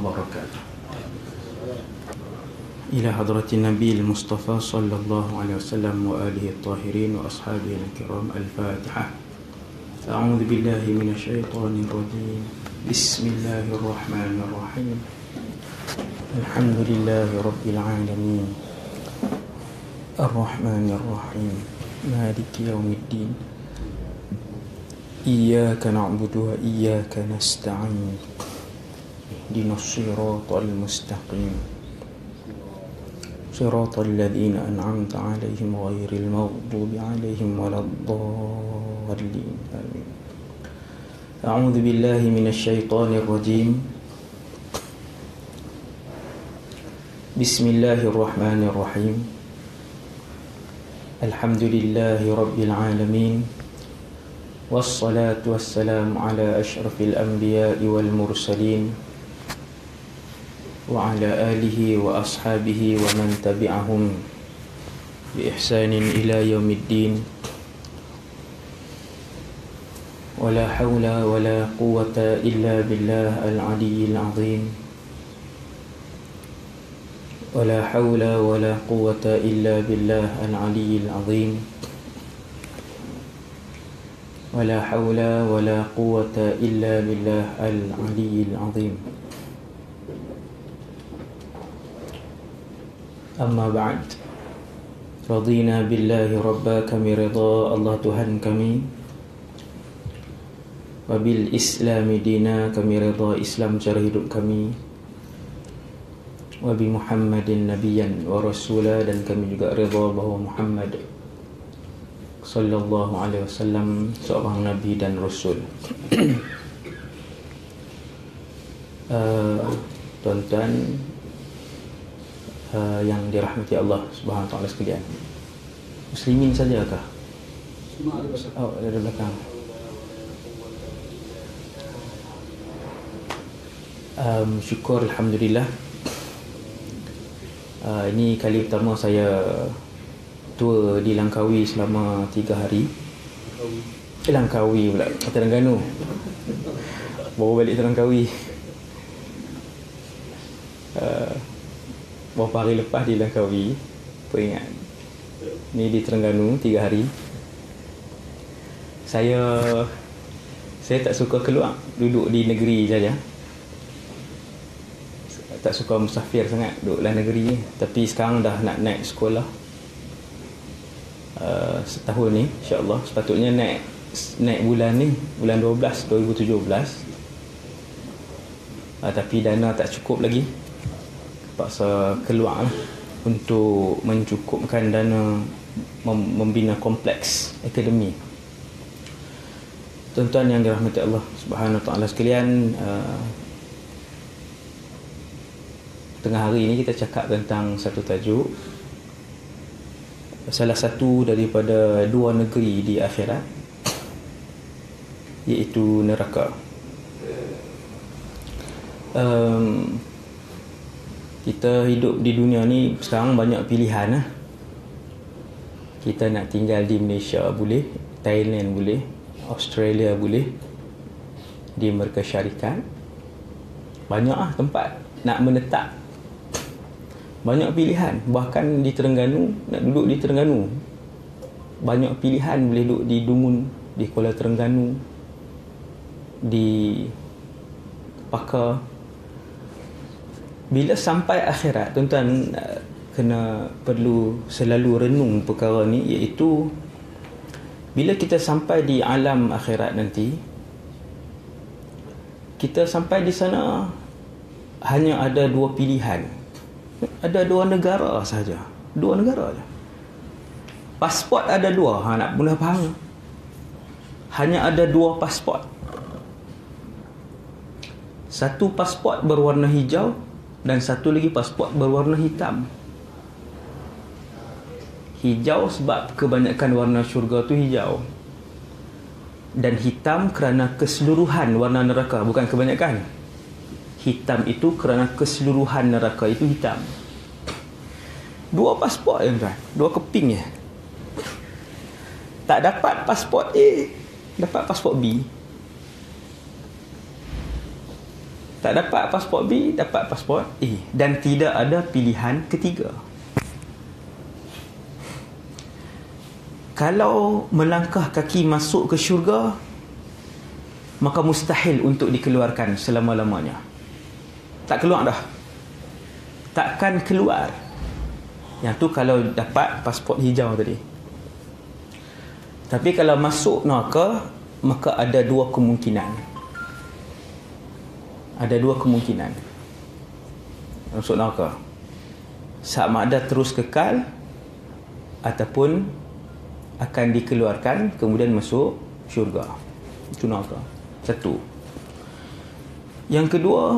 وبركاته. إلى حضرة النبي المصطفى صلى الله عليه وسلم وآله الطاهرين وأصحابه الكرام. الفاتحة. أعوذ بالله من الشيطان الرجيم. بسم الله الرحمن الرحيم. الحمد لله رب العالمين الرحمن الرحيم مالك يوم الدين إياك نعبد وإياك نستعين اهدنا الصراط المستقيم صراط الذين أنعمت عليهم غير المغضوب عليهم ولا الضالين آمين. أعوذ بالله من الشيطان الرجيم. بسم الله الرحمن الرحيم. الحمد لله رب العالمين والصلاة والسلام على أشرف الأنبياء والمرسلين وعلى آله وأصحابه ومن تبعهم بإحسان إلى يوم الدين. ولا حول ولا قوة إلا بالله العلي العظيم. ولا حول ولا قوة إلا بالله العلي العظيم. ولا حول ولا قوة إلا بالله العلي العظيم. أما بعد. رضينا بالله ربا, kami reda Allah Tuhan kami. Wabil Islami dina, kami reda Islam cara hidup kami. Wabi Muhammadin Nabiyan wa Rasulah, dan kami juga reda bahawa Muhammad sallallahu alaihi wasallam seorang Nabi dan Rasul. Tuan-tuan yang dirahmati Allah Subhanahu wa taala sekalian, muslimin sajakah? Oh, dari belakang. Syukur, alhamdulillah. Ini kali pertama saya tour di Langkawi selama 3 hari. Langkawi pula, Terengganu. Baru balik Langkawi. Beberapa hari lepas di Langkawi, peringat. Ni di Terengganu 3 hari. Saya tak suka keluar, duduk di negeri saja. Tak suka musafir sangat, duduk dalam negeri. Tapi sekarang dah nak naik sekolah setahun ni, insya-Allah. Sepatutnya naik bulan ni, bulan 12 2017. Tapi dana tak cukup lagi, terpaksa keluar untuk mencukupkan dana membina kompleks akademi. Tuan-tuan yang dirahmati Allah Subhanahu wa taala sekalian, tengah hari ini kita cakap tentang satu tajuk, salah satu daripada 2 negeri di akhirat, iaitu neraka. Kita hidup di dunia ni sekarang banyak pilihan. Kita nak tinggal di Malaysia boleh, Thailand boleh, Australia boleh, di Amerika Syarikat. Banyak tempat nak menetap. Banyak pilihan. Bahkan di Terengganu, nak duduk di Terengganu, banyak pilihan. Boleh duduk di Dungun, di Kuala Terengganu, di Pakar. Bila sampai akhirat, tuan-tuan perlu selalu renung perkara ni, iaitu bila kita sampai di alam akhirat nanti, kita sampai di sana hanya ada 2 pilihan. Ada 2 negara saja. 2 negara saja. Pasport ada 2. Nak guna faham. Hanya ada 2 pasport. Satu pasport berwarna hijau dan satu lagi pasport berwarna hitam. Hijau sebab kebanyakan warna syurga tu hijau, dan hitam kerana keseluruhan warna neraka, bukan kebanyakan. Hitam itu kerana keseluruhan neraka itu hitam. 2 pasport ya tuan, 2 keping ya. Tak dapat pasport A, dapat pasport B. Tak dapat pasport B, dapat pasport A. Dan tidak ada pilihan ketiga. Kalau melangkah kaki masuk ke syurga, maka mustahil untuk dikeluarkan selama-lamanya. Tak keluar dah. Takkan keluar. Yang tu kalau dapat pasport hijau tadi. Tapi kalau masuk neraka, maka ada dua kemungkinan. Ada dua kemungkinan masuk neraka. Sama ada terus kekal ataupun akan dikeluarkan kemudian masuk syurga. Itu neraka. Satu. Yang kedua,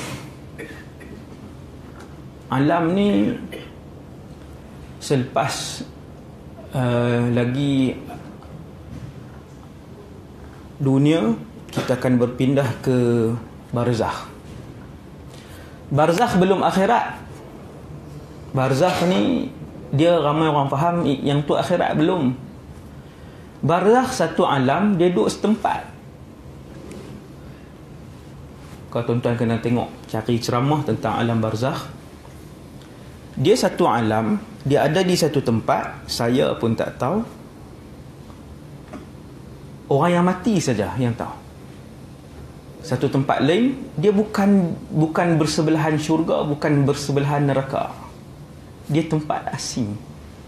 alam ni selepas lagi dunia, kita akan berpindah ke barzakh. Barzakh belum akhirat. Barzakh ni dia ramai orang faham yang tu akhirat, belum. Barzakh satu alam, dia duduk setempat. Kalau tuan-tuan kena tengok, cari ceramah tentang alam barzakh. Dia satu alam, dia ada di satu tempat, saya pun tak tahu. Orang yang mati saja yang tahu. Satu tempat lain, dia bukan bersebelahan syurga, bukan bersebelahan neraka. Dia tempat asing.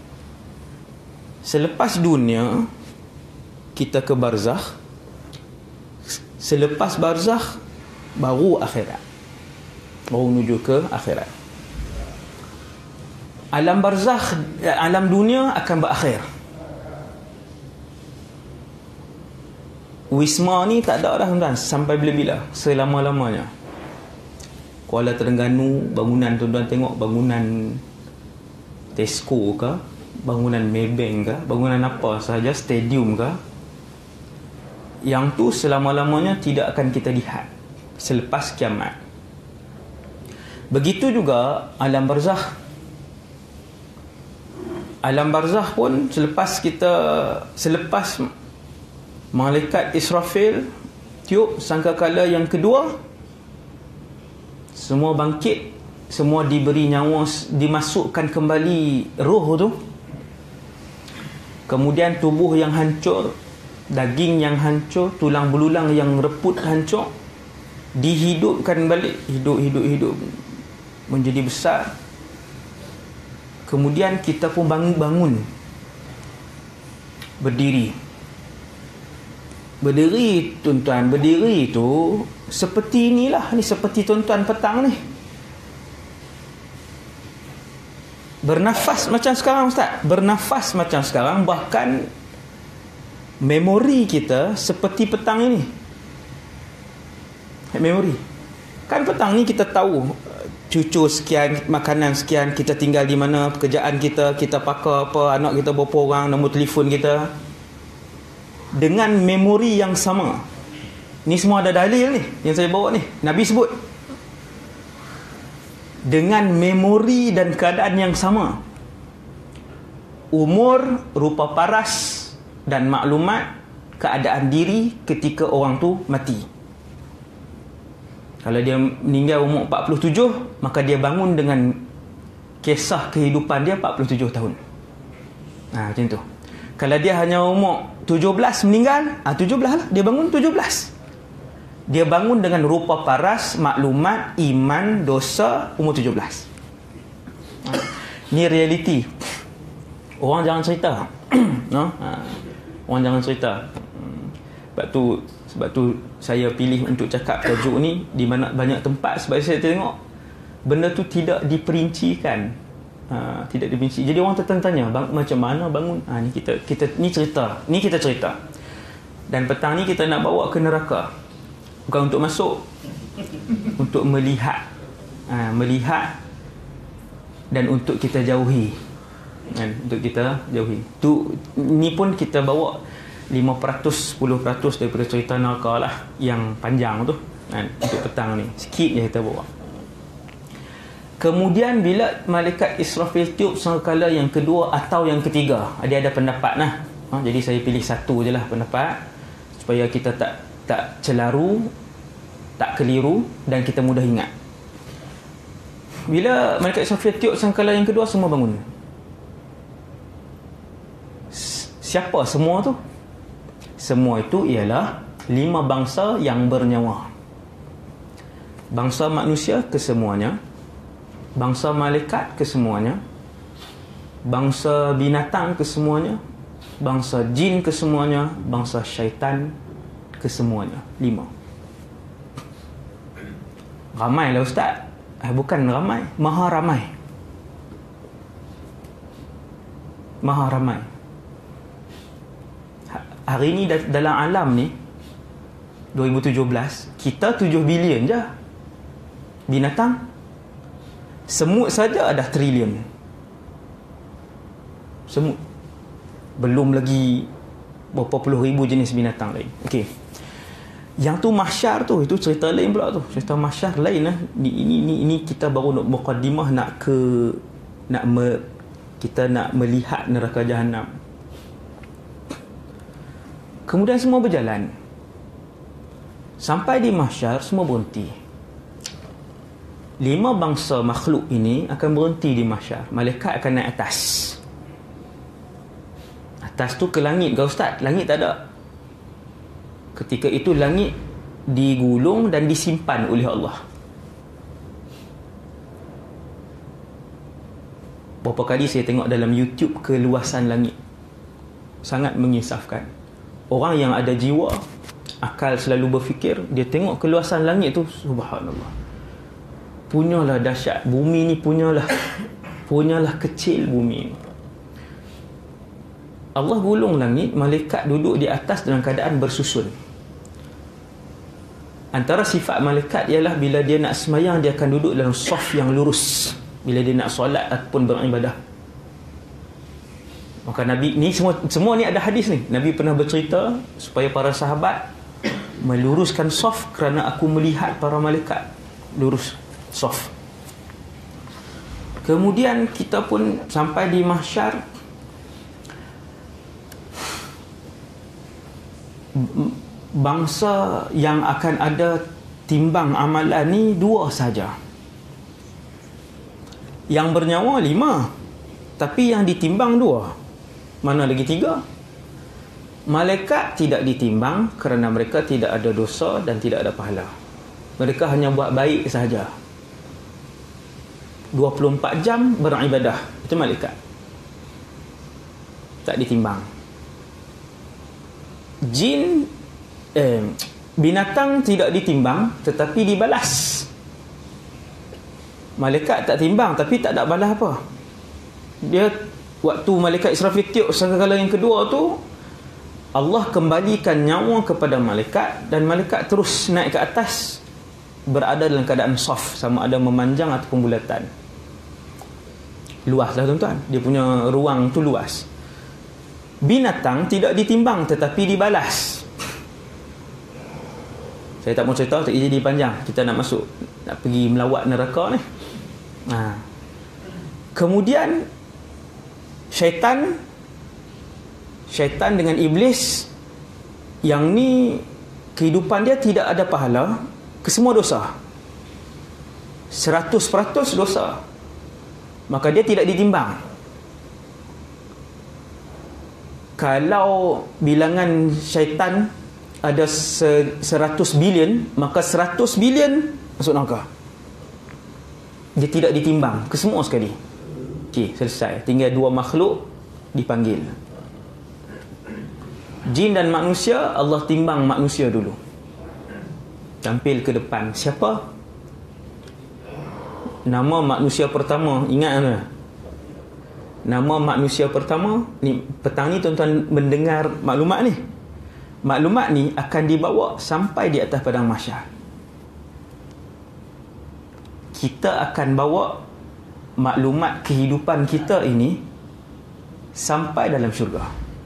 Selepas dunia, kita ke barzakh. Selepas barzakh, baru akhirat. Baru menuju ke akhirat. Alam barzakh, alam dunia akan berakhir. Wisma ni tak ada dah tuan-tuan sampai bila-bila, selama-lamanya. Kuala Terengganu, bangunan tuan-tuan tengok, bangunan Tesco ke, bangunan Maybank ke, bangunan apa sahaja, stadium ke, yang tu selama-lamanya tidak akan kita lihat selepas kiamat. Begitu juga alam barzakh. Alam barzakh pun selepas malaikat Israfil tiup sangkakala yang kedua, semua bangkit, semua diberi nyawa, dimasukkan kembali roh tu. Kemudian tubuh yang hancur, daging yang hancur, tulang belulang yang reput hancur, dihidupkan balik, hidup menjadi besar. Kemudian kita pun bangun berdiri tuan-tuan. Berdiri tu seperti inilah, ni seperti tuan-tuan petang ni, bernafas macam sekarang Ustaz, bernafas macam sekarang. Bahkan memori kita seperti petang ini. Memori kan petang ni kita tahu cucu sekian, makanan sekian, kita tinggal di mana, pekerjaan kita pakai apa, anak kita berapa orang, nombor telefon kita, dengan memori yang sama. Ni semua ada dalil ni yang saya bawa ni, Nabi sebut. Dengan memori dan keadaan yang sama, umur, rupa paras dan maklumat keadaan diri ketika orang tu mati. Kalau dia meninggal umur 47, maka dia bangun dengan kisah kehidupan dia 47 tahun. Macam tu. Kalau dia hanya umur 17 meninggal, 17 lah, dia bangun 17. Dia bangun dengan rupa paras, maklumat, iman, dosa, umur 17. Ni realiti. Orang jangan cerita. No? Orang jangan cerita. Sebab tu saya pilih untuk cakap tajuk ni di mana banyak tempat, sebab saya tengok benda tu tidak diperincikan. Tidak diperinci. Jadi orang tertanya, macam mana bangun? Ni kita ni cerita. Ni kita cerita. Dan petang ni kita nak bawa ke neraka. Bukan untuk masuk, untuk melihat. Melihat dan untuk kita jauhi. Untuk kita jauhi. Ni pun kita bawa 5%, 10% daripada cerita neraka lah yang panjang tu, untuk petang ni. Sikit je kita bawa. Kemudian bila malaikat Israfil tiup sangkakala yang kedua atau yang ketiga, ada pendapat lah. Jadi saya pilih satu je lah pendapat, supaya kita tak celaru, tak keliru dan kita mudah ingat. Bila malaikat Israfil tiup sangkala yang kedua, semua bangun. Siapa semua tu? Semua itu ialah 5 bangsa yang bernyawa. Bangsa manusia kesemuanya, bangsa malaikat kesemuanya, bangsa binatang kesemuanya, bangsa jin kesemuanya, bangsa syaitan kesemuanya. 5. Ramai lah Ustaz. Bukan ramai, maha ramai. Maha ramai. Hari ni dalam alam ni 2017, kita 7 bilion je binatang. Semut saja ada trilion. Semut. Belum lagi berapa puluh ribu jenis binatang lain. Okey. Yang tu mahsyar tu, itu cerita lain pula tu. Cerita mahsyar lain lah. Ini kita baru nak muqaddimah kita nak melihat neraka Jahannam. Kemudian semua berjalan. Sampai di mahsyar semua berhenti. 5 bangsa makhluk ini akan berhenti di mahsyar. Malaikat akan naik atas. Atas tu ke langit ke Ustaz? Langit tak ada. Ketika itu langit digulung dan disimpan oleh Allah. Berapa kali saya tengok dalam YouTube keluasan langit. Sangat mengisafkan. Orang yang ada jiwa, akal selalu berfikir, dia tengok keluasan langit tu, subhanallah. Punyalah dahsyat. Bumi ni punyalah kecil bumi ni. Allah gulung langit, malaikat duduk di atas dalam keadaan bersusun. Antara sifat malaikat ialah bila dia nak semayang, dia akan duduk dalam saf yang lurus. Bila dia nak solat ataupun beribadah. Maka Nabi ni semua ni ada hadis ni. Nabi pernah bercerita supaya para sahabat meluruskan saf kerana aku melihat para malaikat lurus saf. Kemudian kita pun sampai di mahsyar. Bangsa yang akan ada timbang amalan ni 2 saja. Yang bernyawa 5, tapi yang ditimbang 2. Mana lagi 3? Malaikat tidak ditimbang kerana mereka tidak ada dosa dan tidak ada pahala. Mereka hanya buat baik sahaja. 24 jam beribadah, itu malaikat. Tak ditimbang. Jin binatang tidak ditimbang tetapi dibalas. Malaikat tak timbang tapi tak ada balas apa. Dia waktu malaikat Israfil tiup sangkakala yang kedua tu, Allah kembalikan nyawa kepada malaikat dan malaikat terus naik ke atas, berada dalam keadaan saf, sama ada memanjang ataupun bulatan. Luas lah tuan-tuan, dia punya ruang tu luas. Binatang tidak ditimbang tetapi dibalas. Saya tak mau cerita, tak jadi panjang. Kita nak pergi melawat neraka ni. Kemudian syaitan dengan iblis, yang ni kehidupan dia tidak ada pahala, kesemua dosa, 100% dosa, maka dia tidak ditimbang. Kalau bilangan syaitan ada 100 bilion, maka 100 bilion masuk neraka. Dia tidak ditimbang, kesemua sekali. Okey, selesai. Tinggal 2 makhluk dipanggil. Jin dan manusia, Allah timbang manusia dulu. Tampil ke depan. Siapa? Nama manusia pertama, ingat tak? Nama manusia pertama ni, petang ni tuan-tuan mendengar maklumat ni. Maklumat ni akan dibawa sampai di atas padang mahsyar. Kita akan bawa maklumat kehidupan kita ini sampai dalam syurga.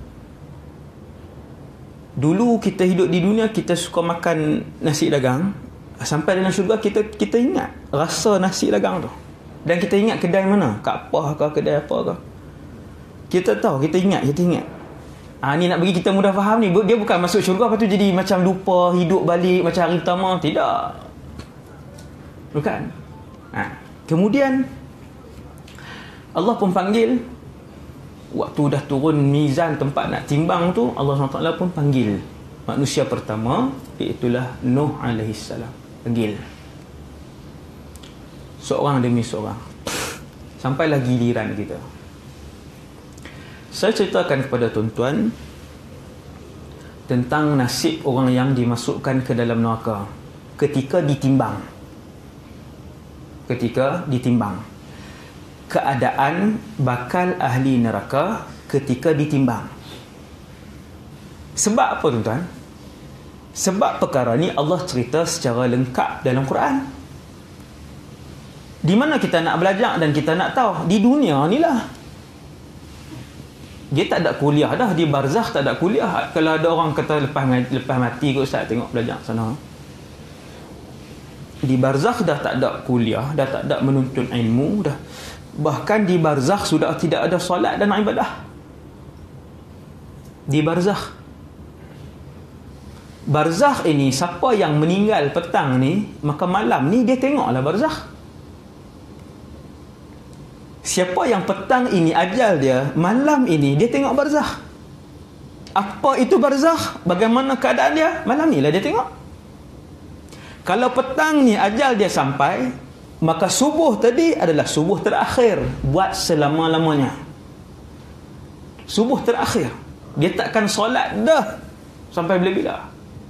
Dulu kita hidup di dunia, kita suka makan nasi dagang. Sampai dalam syurga kita ingat rasa nasi dagang tu. Dan kita ingat kedai mana, kat apa ke, kedai apa ke. Kita tahu, kita ingat. Ni nak bagi kita mudah faham ni. Dia bukan masuk syurga lepas tu jadi macam lupa hidup balik macam hari pertama. Tidak. Bukan? Kemudian Allah pun panggil, waktu dah turun mizan tempat nak timbang tu, Allah SWT pun panggil manusia pertama, iaitulah Nuh alaihissalam. Panggil seorang demi seorang sampailah giliran kita. Saya ceritakan kepada tuan-tuan tentang nasib orang yang dimasukkan ke dalam neraka ketika ditimbang. Keadaan bakal ahli neraka ketika ditimbang. Sebab apa, tuan-tuan? Sebab perkara ni Allah cerita secara lengkap dalam Quran. Di mana kita nak belajar dan kita nak tahu? Di dunia ni lah. Dia tak ada kuliah dah. Di barzakh tak ada kuliah. Kalau ada orang kata lepas mati ke ustaz, tengok belajar sana. Di barzakh dah tak ada kuliah, dah tak ada menuntut ilmu dah. Bahkan di barzakh sudah tidak ada solat dan ibadah. Di barzakh ini, siapa yang meninggal petang ni, maka malam ni dia tengoklah barzakh. Siapa yang petang ini ajal dia, malam ini dia tengok barzakh. Apa itu barzakh? Bagaimana keadaan dia? Malam ni lah dia tengok. Kalau petang ni ajal dia sampai, maka subuh tadi adalah subuh terakhir buat selama-lamanya. Subuh terakhir. Dia takkan solat dah sampai bila-bila.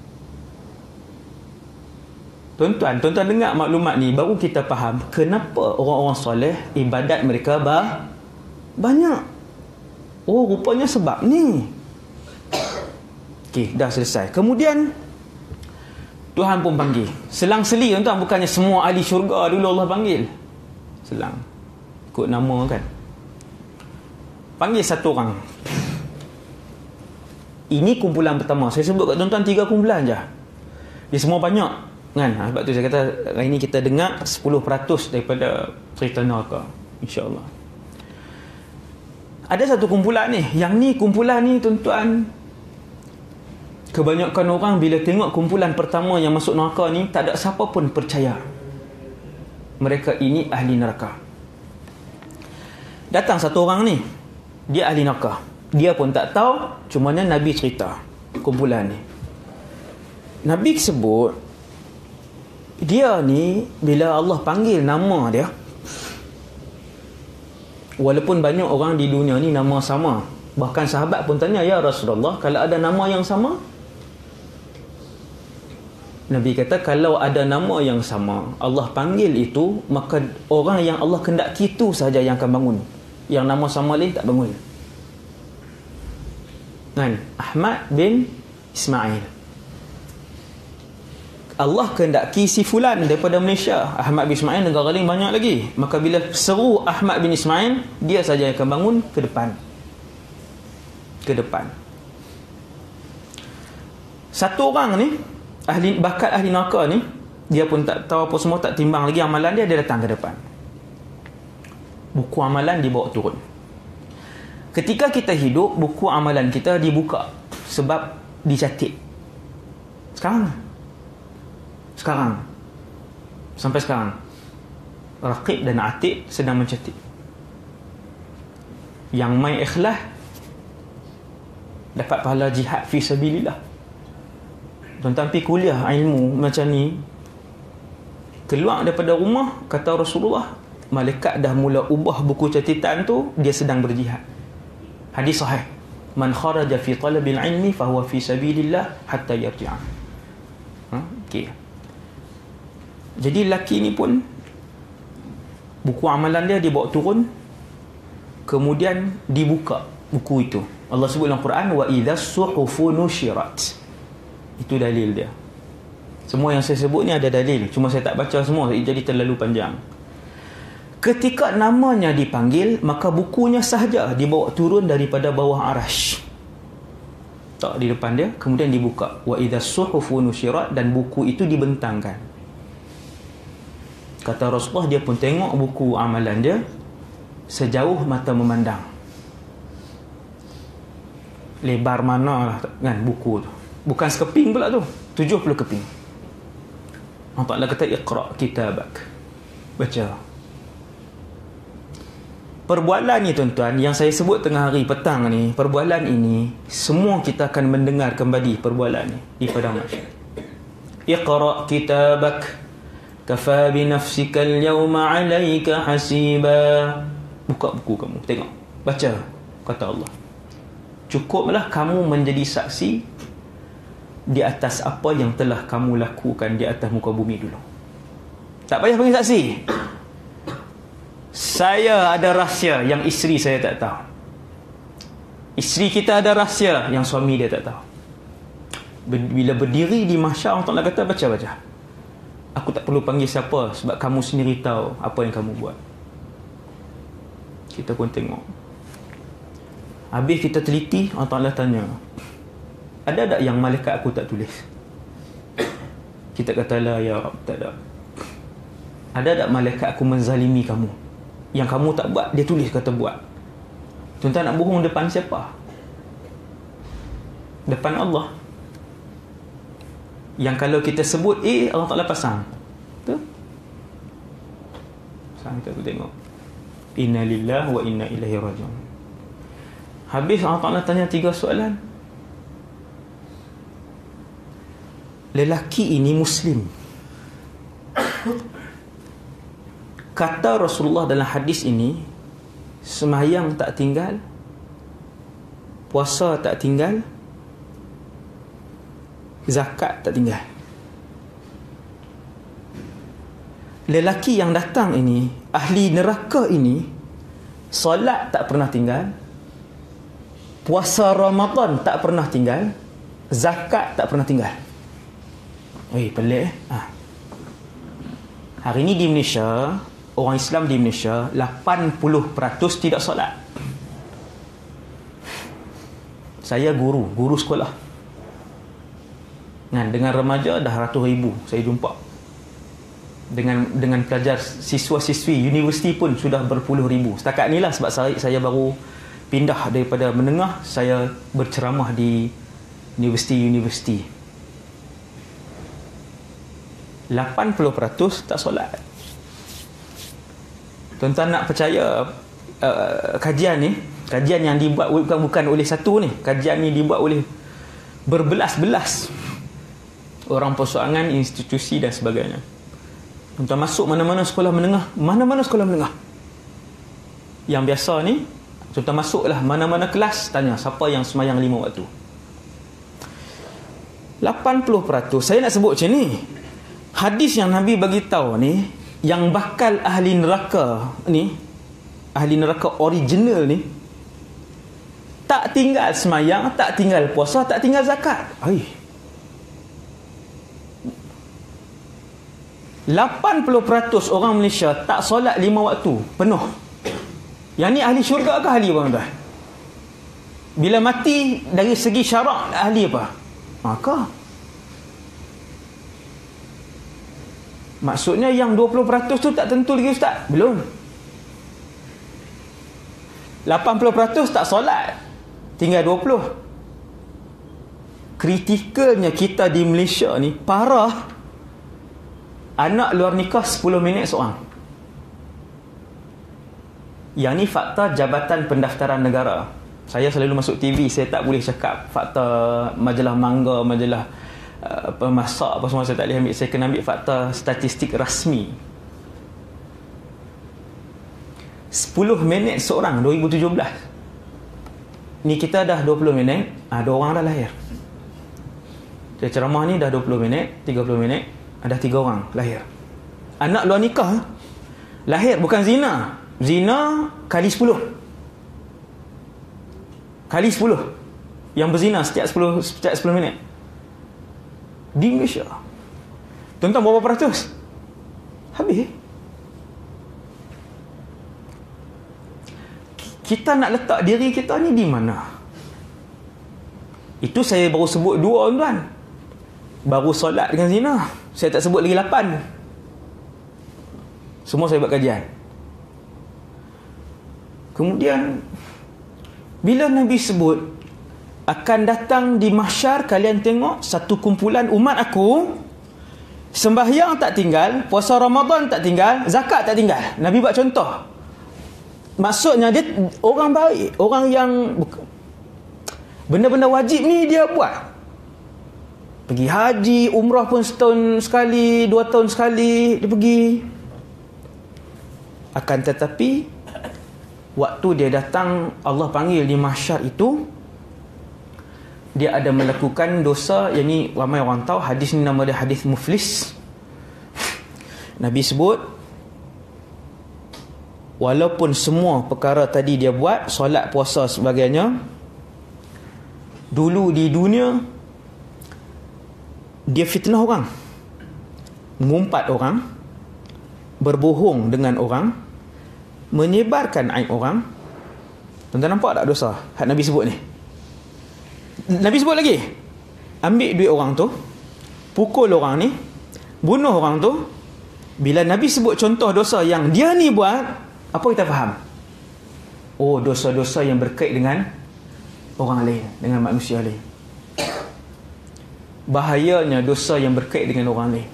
Tuan-tuan dengar maklumat ni, baru kita faham kenapa orang-orang soleh ibadat mereka banyak. Oh, rupanya sebab ni. Okey, dah selesai. Kemudian Tuhan pun panggil. Selang-seli, tuan-tuan, bukannya semua ahli syurga dulu Allah panggil. Selang. Ikut nama kan. Panggil satu orang. Ini kumpulan pertama. Saya sebut kat tuan-tuan 3 kumpulan je. Dia semua banyak. Kan? Sebab tu saya kata hari ni kita dengar 10% daripada cerita neraka, insya-Allah. Ada satu kumpulan ni. Yang ni kumpulan ni, tuan-tuan, kebanyakan orang bila tengok kumpulan pertama yang masuk neraka ni, tak ada siapa pun percaya mereka ini ahli neraka. Datang satu orang ni, dia ahli neraka. Dia pun tak tahu, cuma Nabi cerita kumpulan ni. Nabi sebut dia ni, bila Allah panggil nama dia, walaupun banyak orang di dunia ni nama sama, bahkan sahabat pun tanya, ya Rasulullah, kalau ada nama yang sama? Nabi kata, kalau ada nama yang sama, Allah panggil itu, maka orang yang Allah kendaki itu saja yang akan bangun. Yang nama sama lain tak bangun. Kan? Ahmad bin Ismail. Allah kehendaki si fulan daripada Malaysia. Ahmad bin Ismail, negara lain banyak lagi. Maka bila seru Ahmad bin Ismail, dia saja yang akan bangun ke depan. Satu orang ni, bakat ahli neraka ni, dia pun tak tahu apa semua, tak timbang lagi amalan dia, dia datang ke depan. Buku amalan dibawa turun. Ketika kita hidup, buku amalan kita dibuka sebab dicatat. Sekarang sampai sekarang Raqib dan Atid sedang mencatat. Yang mai ikhlas dapat pahala jihad fi sabilillah. Tuan-tuan pergi kuliah ilmu macam ni, keluar daripada rumah, kata Rasulullah, malaikat dah mula ubah buku catatan tu, dia sedang berjihad. Hadis sahih, man kharaja fi talabil ilmi fahuwa fi sabilillah hatta yarji'a. Okey. Jadi lelaki ni pun buku amalan dia dibawa turun, kemudian dibuka buku itu. Allah sebut dalam Quran, wa idzas suhufu nushirat. Itu dalil dia. Semua yang saya sebut ni ada dalil, cuma saya tak baca semua jadi terlalu panjang. Ketika namanya dipanggil, maka bukunya sahaja dibawa turun daripada bawah arasy. Tak di depan dia, kemudian dibuka. Wa idzas suhufu nushirat, dan buku itu dibentangkan. Kata Rasulullah, dia pun tengok buku amalan dia sejauh mata memandang. Lebar mana lah kan buku tu. Bukan sekeping pula tu, 70 keping. Allah Ta'ala kata, iqra' kitabak. Baca. Perbualan ni tuan-tuan, yang saya sebut tengah hari petang ni, perbualan ini, semua kita akan mendengar kembali perbualan ni di padang mahsyar. Iqra' kitabak kafa bi nafsika al-yawma 'alayka hasiba. Buka buku kamu, tengok, baca, kata Allah. Cukuplah kamu menjadi saksi di atas apa yang telah kamu lakukan di atas muka bumi dulu. Tak payah panggil saksi. Saya ada rahsia yang isteri saya tak tahu. Isteri kita ada rahsia yang suami dia tak tahu. Bila berdiri di mahsyar, Allah Ta'ala kata, baca-baca. Aku tak perlu panggil siapa, sebab kamu sendiri tahu apa yang kamu buat. Kita pun tengok. Habis kita teliti, Allah Ta'ala tanya, ada tak yang malaikat aku tak tulis? Kita kata, la ya Rab, tak ada. Ada tak malaikat aku menzalimi kamu? Yang kamu tak buat, dia tulis kata buat. Tuan-tuan nak bohong depan siapa? Depan Allah. Yang kalau kita sebut A, Allah Ta'ala pasang. Betul? Sekarang kita tengok. Inna lillahi wa inna ilaihi raji'un. Habis Allah Ta'ala tanya 3 soalan. Lelaki ini Muslim. Kata Rasulullah dalam hadis ini, sembahyang tak tinggal, puasa tak tinggal, zakat tak tinggal. Lelaki yang datang ini, ahli neraka ini, solat tak pernah tinggal, puasa Ramadan tak pernah tinggal, zakat tak pernah tinggal. Pelik. Hari ini di Malaysia, orang Islam di Malaysia 80% tidak solat. Saya guru sekolah. Dengan remaja dah ratus ribu saya jumpa. Dengan pelajar siswa-siswi universiti pun sudah berpuluh ribu. Setakat ni lah, sebab saya baru pindah daripada menengah, saya berceramah di universiti. 80% tak solat. Tuan-tuan nak percaya kajian ni, kajian yang dibuat bukan oleh satu ni, kajian ni dibuat oleh berbelas-belas orang persoalangan, institusi dan sebagainya. Tuan-tuan masuk mana-mana sekolah menengah, yang biasa ni, tuan-tuan masuklah mana-mana kelas, tanya siapa yang sembahyang 5 waktu. 80%. Saya nak sebut macam ni, hadis yang Nabi bagi tahu ni, yang bakal ahli neraka ni, ahli neraka original ni, tak tinggal semayang, tak tinggal puasa, tak tinggal zakat. 80% orang Malaysia tak solat 5 waktu penuh. Yang ni ahli syurga ke ahli apa? Bila mati dari segi syarak, ahli apa? Maka maksudnya yang 20% tu tak tentu lagi, Ustaz? Belum. 80% tak solat, tinggal 20. Kritikalnya kita di Malaysia ni parah. Anak luar nikah 10 minit seorang. Yang ni fakta Jabatan Pendaftaran Negara. Saya selalu masuk TV, saya tak boleh cakap fakta majalah mangga, majalah masak apa semua, saya tak boleh ambil. Saya kena ambil fakta statistik rasmi. 10 minit seorang 2017. Ni kita dah 20 minit, 2 orang dah lahir. Saya ceramah ni dah 20 minit, 30 minit, ada 3 orang lahir. Anak luar nikah lahir, bukan zina. Zina kali 10. Kali 10 yang berzina setiap 10 minit di Malaysia. Tuan-tuan, berapa peratus? Habis. Kita nak letak diri kita ni di mana? Itu saya baru sebut 2, tuan. Baru solat dengan zina. Saya tak sebut lagi 8. Semua saya buat kajian. Kemudian bila Nabi sebut akan datang di mahsyar, kalian tengok satu kumpulan umat aku Sembahyang tak tinggal, puasa Ramadan tak tinggal, zakat tak tinggal. Nabi buat contoh. Maksudnya dia orang baik, orang yang benda-benda wajib ni dia buat. Pergi haji, umrah pun setahun sekali, 2 tahun sekali dia pergi. Akan tetapi waktu dia datang, Allah panggil di mahsyar itu, dia ada melakukan dosa. Yang ni ramai orang tahu, hadis ni nama dia hadis muflis. Nabi sebut, walaupun semua perkara tadi dia buat, solat, puasa sebagainya, dulu di dunia dia fitnah orang, mengumpat orang, berbohong dengan orang, menyebarkan aib orang. Tuan-tuan nampak tak dosa hak Nabi sebut ni? Nabi sebut lagi, ambil duit orang tu, pukul orang ni, bunuh orang tu. Bila Nabi sebut contoh dosa yang dia ni buat, apa kita faham? Oh, dosa-dosa yang berkait dengan orang lain, dengan manusia lain. Bahayanya dosa yang berkait dengan orang lain.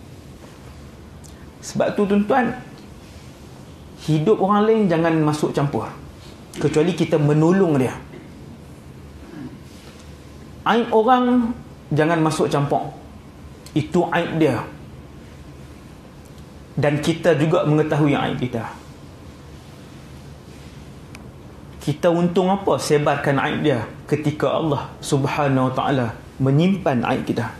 Sebab tu tuan-tuan, hidup orang lain jangan masuk campur, kecuali kita menolong dia. Aib orang jangan masuk campur, itu aib dia, dan kita juga mengetahui aib kita. Kita untung apa sebarkan aib dia ketika Allah Subhanahu Wa Taala menyimpan aib kita.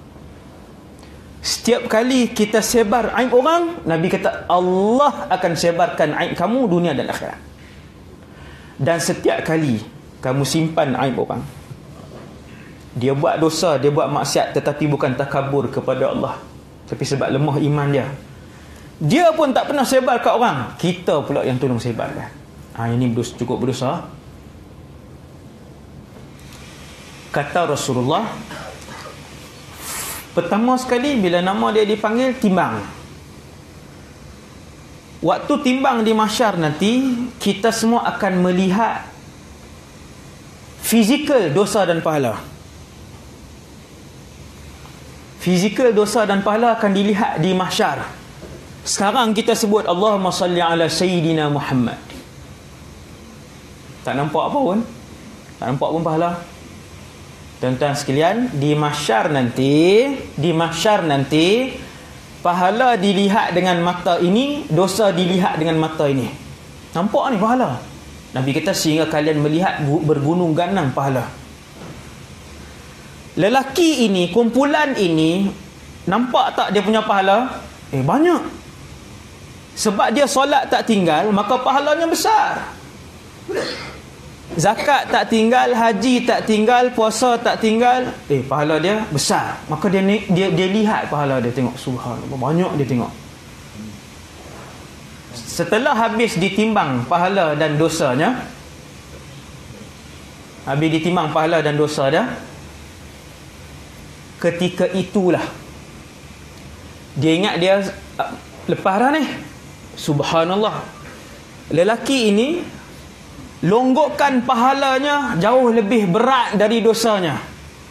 Setiap kali kita sebar aib orang, Nabi kata Allah akan sebarkan aib kamu dunia dan akhirat. Dan setiap kali kamu simpan aib orang, dia buat dosa, dia buat maksiat, tetapi bukan takabur kepada Allah, tapi sebab lemah iman dia, dia pun tak pernah sebar kat orang, kita pula yang tolong sebarkan. Ini cukup berdosa. Kata Rasulullah, pertama sekali bila nama dia dipanggil, timbang. Waktu timbang di mahsyar nanti, kita semua akan melihat fizikal dosa dan pahala. Fizikal dosa dan pahala akan dilihat di mahsyar. Sekarang kita sebut Allahumma salli ala Sayyidina Muhammad, tak nampak apa pun, tak nampak pun pahala. Tuan-tuan sekalian, di mahsyar nanti pahala dilihat dengan mata ini, dosa dilihat dengan mata ini. Nampak ni pahala. Nabi kata sehingga kalian melihat bergunung ganang pahala. Lelaki ini, kumpulan ini, nampak tak dia punya pahala? Banyak. Sebab dia solat tak tinggal, maka pahalanya besar. Zakat tak tinggal, haji tak tinggal, puasa tak tinggal, pahala dia besar. Maka dia lihat pahala dia, tengok subhanallah, banyak dia tengok. Setelah habis ditimbang pahala dan dosanya, habis ditimbang pahala dan dosa dia, ketika itulah dia ingat dia lepas dah ni, subhanallah, lelaki ini longgokkan pahalanya jauh lebih berat dari dosanya.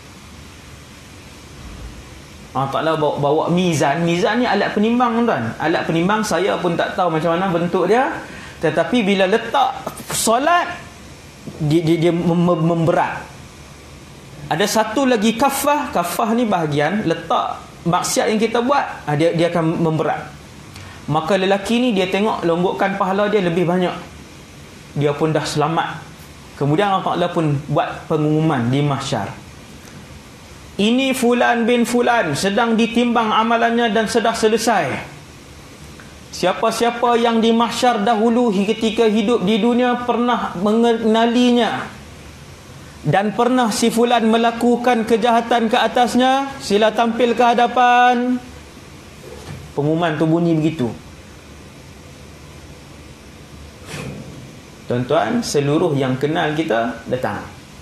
Taklah bawa mizan. Mizan ni alat penimbang, tuan. Alat penimbang saya pun tak tahu macam mana bentuk dia, tetapi bila letak solat, dia memberat. Ada satu lagi kafah. Kafah ni bahagian letak maksiat yang kita buat, dia akan memberat. Maka lelaki ni dia tengok longgokkan pahala dia lebih banyak, dia pun dah selamat. Kemudian Allah Ta'ala pun buat pengumuman di mahsyar, ini fulan bin fulan sedang ditimbang amalannya dan sudah selesai. Siapa-siapa yang di mahsyar dahulu ketika hidup di dunia pernah mengenalinya dan pernah si fulan melakukan kejahatan ke atasnya, sila tampil ke hadapan. Pengumuman tu bunyi begitu. Tuan-tuan, seluruh yang kenal kita datang.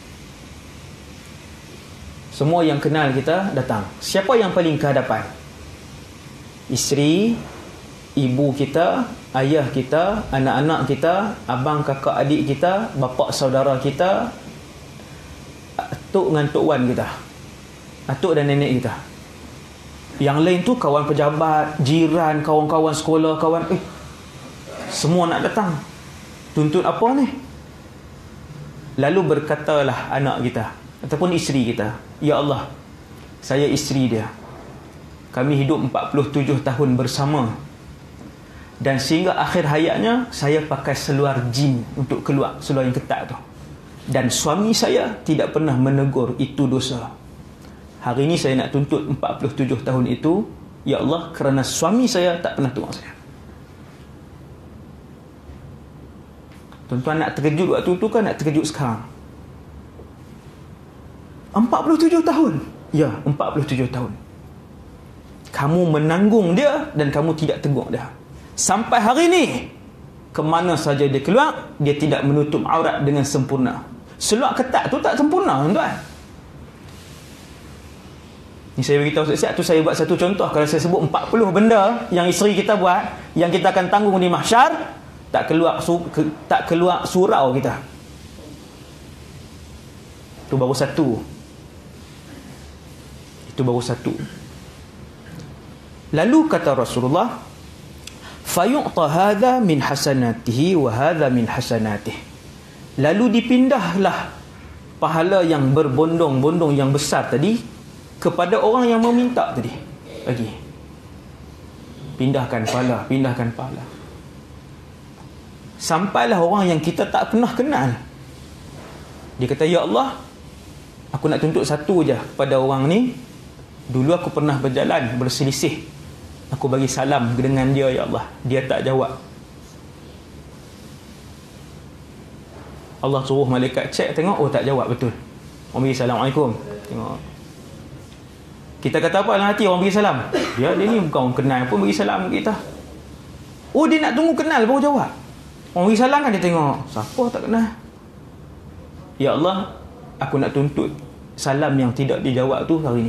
Semua yang kenal kita datang. Siapa yang paling ke hadapan? Isteri, ibu kita, ayah kita, anak-anak kita, abang, kakak, adik kita, bapa, saudara kita, atuk dengan tok wan kita, atuk dan nenek kita. Yang lain tu kawan pejabat, jiran, kawan-kawan sekolah, semua nak datang. Tuntut apa ni? Lalu berkatalah anak kita ataupun isteri kita, ya Allah, saya isteri dia, kami hidup 47 tahun bersama, dan sehingga akhir hayatnya saya pakai seluar jin untuk keluar, seluar yang ketat tu, dan suami saya tidak pernah menegur, itu dosa. Hari ini saya nak tuntut 47 tahun itu, ya Allah, kerana suami saya tak pernah tegur saya. Tuan-tuan nak terkejut waktu tu kan nak terkejut sekarang? 47 tahun. Ya, 47 tahun. Kamu menanggung dia dan kamu tidak tegur dia. Sampai hari ini, kemana saja dia keluar, dia tidak menutup aurat dengan sempurna. Seluar ketat tu tak sempurna, tuan-tuan. Ni saya beritahu siap-siap tu, saya buat satu contoh. Kalau saya sebut 40 benda yang isteri kita buat, yang kita akan tanggung di mahsyar, tak keluar surau kita. Itu baru satu. Lalu kata Rasulullah, fayu'ta hadha min hasanatihi wa hadha min hasanatihi. Lalu dipindahlah pahala yang berbondong-bondong yang besar tadi kepada orang yang meminta tadi. Bagi. Pindahkan pahala. Sampailah orang yang kita tak pernah kenal. Dia kata, ya Allah, aku nak tuntut satu je pada orang ni. Dulu aku pernah berjalan, berselisih. Aku bagi salam dengan dia, ya Allah. Dia tak jawab. Allah suruh malaikat cek, tengok, oh tak jawab betul. Orang bagi Assalamualaikum. Tengok. Kita kata apa dalam hati orang bagi salam? Dia ni bukan orang kenal pun bagi salam kita. Oh, dia nak tunggu kenal baru jawab. Orang bagi salam kan dia tengok, siapa tak kenal? Ya Allah, aku nak tuntut salam yang tidak dijawab tu hari ni.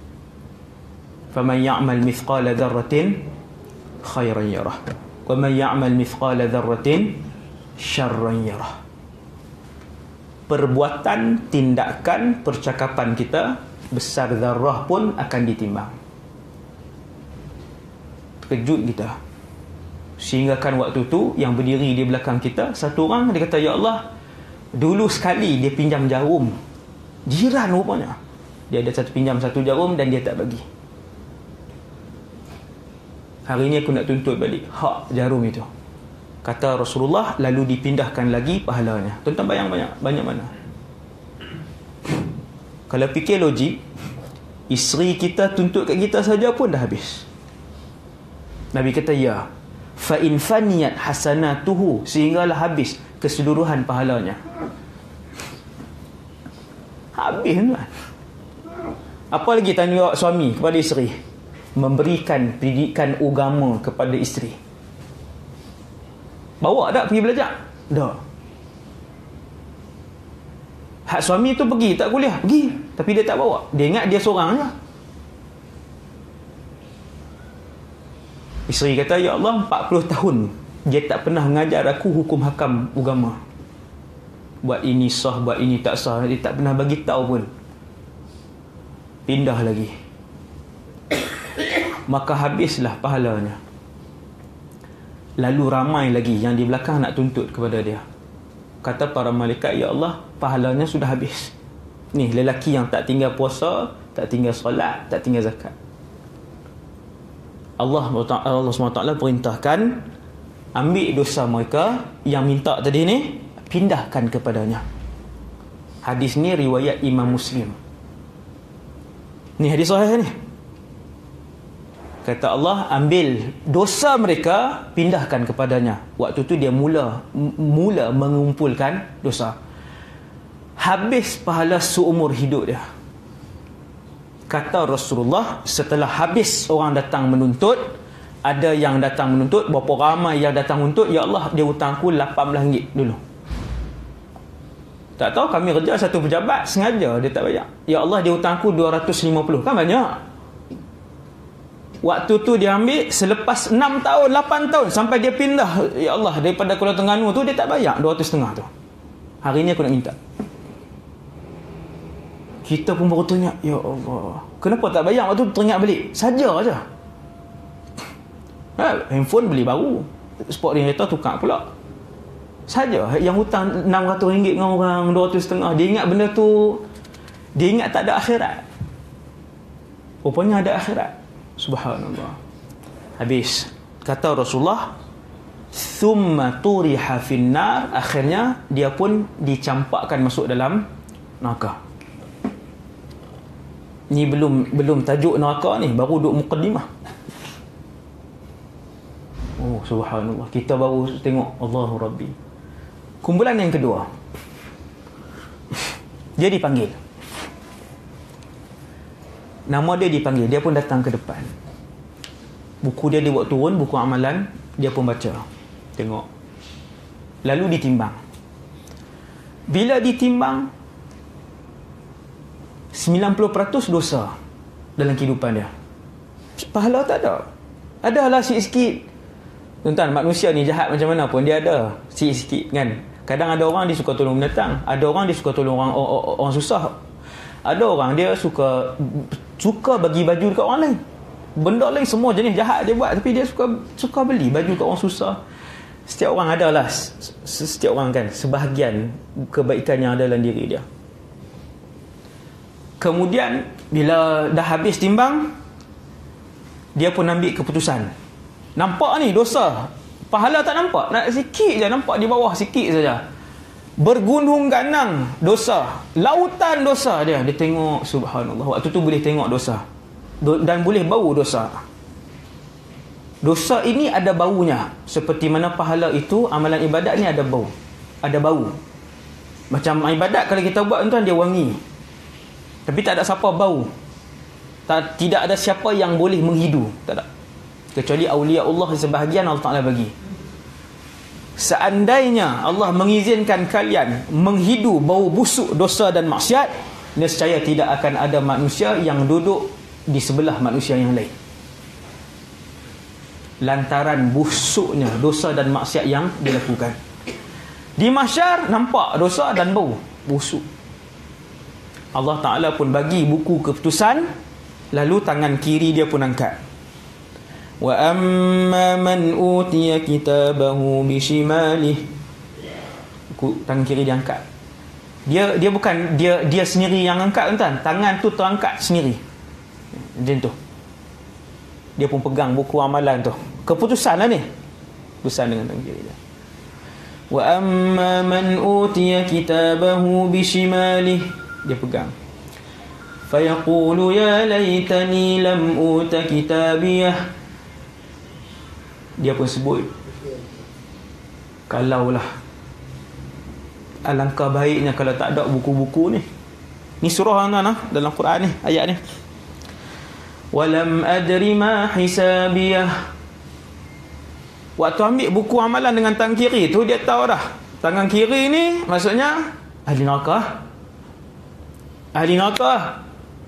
Faman ya'mal mithqala dzarratin khairan yarah, wa man ya'mal mithqala dzarratin syarran yarah. Perbuatan, tindakan, percakapan kita besar zarrah pun akan ditimbang. Terkejut kita. Sehingga kan waktu tu yang berdiri di belakang kita, satu orang dia kata, ya Allah, dulu sekali dia pinjam jarum. Jiran rupanya. Dia ada pinjam satu jarum dan dia tak bagi. Hari ini aku nak tuntut balik hak jarum itu. Kata Rasulullah, lalu dipindahkan lagi pahalanya. Tuan-tuan bayang banyak mana? Kalau fikir logik, isteri kita tuntut kat kita saja pun dah habis. Nabi kata, ya, fa in faniyat hasanatuhu, sehinggalah habis keseluruhan pahalanya. Habis, tuan. Apa lagi tanggungjawab suami kepada isteri? Memberikan pendidikan agama kepada isteri. Bawa tak pergi belajar? Tak. Hak suami tu pergi tak kuliah? Pergi. Tapi dia tak bawa. Dia ingat dia seorang je. Isteri kata, ya Allah, 40 tahun dia tak pernah mengajar aku hukum hakam agama. Buat ini sah, buat ini tak sah. Dia tak pernah bagi tahu pun. Pindah lagi. Maka habislah pahalanya. Lalu ramai lagi yang di belakang nak tuntut kepada dia. Kata para malaikat, ya Allah, pahalanya sudah habis. Ni lelaki yang tak tinggal puasa, tak tinggal solat, tak tinggal zakat. Allah SWT perintahkan, ambil dosa mereka yang minta tadi ni, pindahkan kepadanya. Hadis ni riwayat Imam Muslim. Ni hadis sahih ni. Kata Allah, ambil dosa mereka, pindahkan kepadanya. Waktu tu dia mula mengumpulkan dosa. Habis pahala seumur hidup dia. Kata Rasulullah, setelah habis orang datang menuntut, ada yang datang menuntut, berapa ramai yang datang menuntut, ya Allah, dia hutang aku RM18 dulu. Tak tahu, kami kerja satu pejabat, sengaja dia tak bayar. Ya Allah, dia hutang aku RM250. Kan banyak. Waktu tu dia ambil, selepas 6 tahun, 8 tahun, sampai dia pindah, ya Allah, daripada Kuala Terengganu tu, dia tak bayar RM250 tu. Hari ni aku nak minta. Kita pun baru tanya, ya Allah, Kenapa tak bayar? Waktu tu teringat balik. Saja aja. Handphone beli baru. Sport generator tukar pula. Saja. Yang hutang RM600 dengan orang RM200.5. Dia ingat benda tu, dia ingat tak ada akhirat. Rupanya ada akhirat. Subhanallah. Habis. Kata Rasulullah, thumma turiha finnar. Akhirnya dia pun dicampakkan masuk dalam neraka. Ni belum tajuk neraka ni, baru duk mukaddimah. Oh subhanallah, kita baru tengok Allahu Rabbi. Kumpulan yang kedua, dia dipanggil. Nama dia dipanggil, dia pun datang ke depan. Buku dia buat turun, buku amalan, dia pun baca. Tengok. Lalu ditimbang. Bila ditimbang, 90% dosa dalam kehidupan dia. Pahala tak ada. Adalah sikit-sikit. Tuan-tuan, manusia ni jahat macam mana pun dia ada sikit-sikit kan. Kadang ada orang dia suka tolong binatang, ada orang dia suka tolong orang susah. Ada orang dia suka bagi baju dekat orang lain. Benda lain semua jenis jahat dia buat, tapi dia suka beli baju kat orang susah. Setiap orang adalah, setiap orang kan, sebahagian kebaikan yang ada dalam diri dia. Kemudian bila dah habis timbang, dia pun ambil keputusan. Nampak ni dosa, pahala tak nampak, nak sikit je nampak di bawah, sikit saja. Bergunung ganang dosa, lautan dosa dia tengok. Subhanallah, waktu tu boleh tengok dosa dan boleh bau dosa. Dosa ini ada baunya, seperti mana pahala itu, amalan ibadat ni ada bau. Ada bau. Macam ibadat kalau kita buat tuan, dia wangi, tapi tak ada siapa bau. Tidak ada siapa yang boleh menghidu, tak ada, kecuali awliya Allah sebahagian Allah Ta'ala bagi. Seandainya Allah mengizinkan kalian menghidu bau busuk dosa dan maksiat, nescaya tidak akan ada manusia yang duduk di sebelah manusia yang lain, lantaran busuknya dosa dan maksiat yang dilakukan. Di mahsyar nampak dosa dan bau busuk. Allah Ta'ala pun bagi buku keputusan, lalu tangan kiri dia pun angkat. Wa amma man utiya kitabahu bishimalih. Tangan kiri dia angkat. Dia bukan dia sendiri yang angkat, tuan. Tangan tu terangkat sendiri. Macam tu. Dia pun pegang buku amalan tu. Keputusan lah ni. Keputusan dengan tangan kiri dia. Wa amma man utiya kitabahu bishimalih. Dia pegang. Fayaqulu ya laitani lam uta kitabiyah. Dia pun sebut, kalaulah, alangkah baiknya kalau tak ada buku-buku ni. Ni surah tuan-tuan dalam Quran ni, ayat ni. Walam adri ma hisabiyah. Waktu ambil buku amalan dengan tangan kiri tu, dia tahu dah, tangan kiri ni maksudnya ahli neraka. Ahli neraka.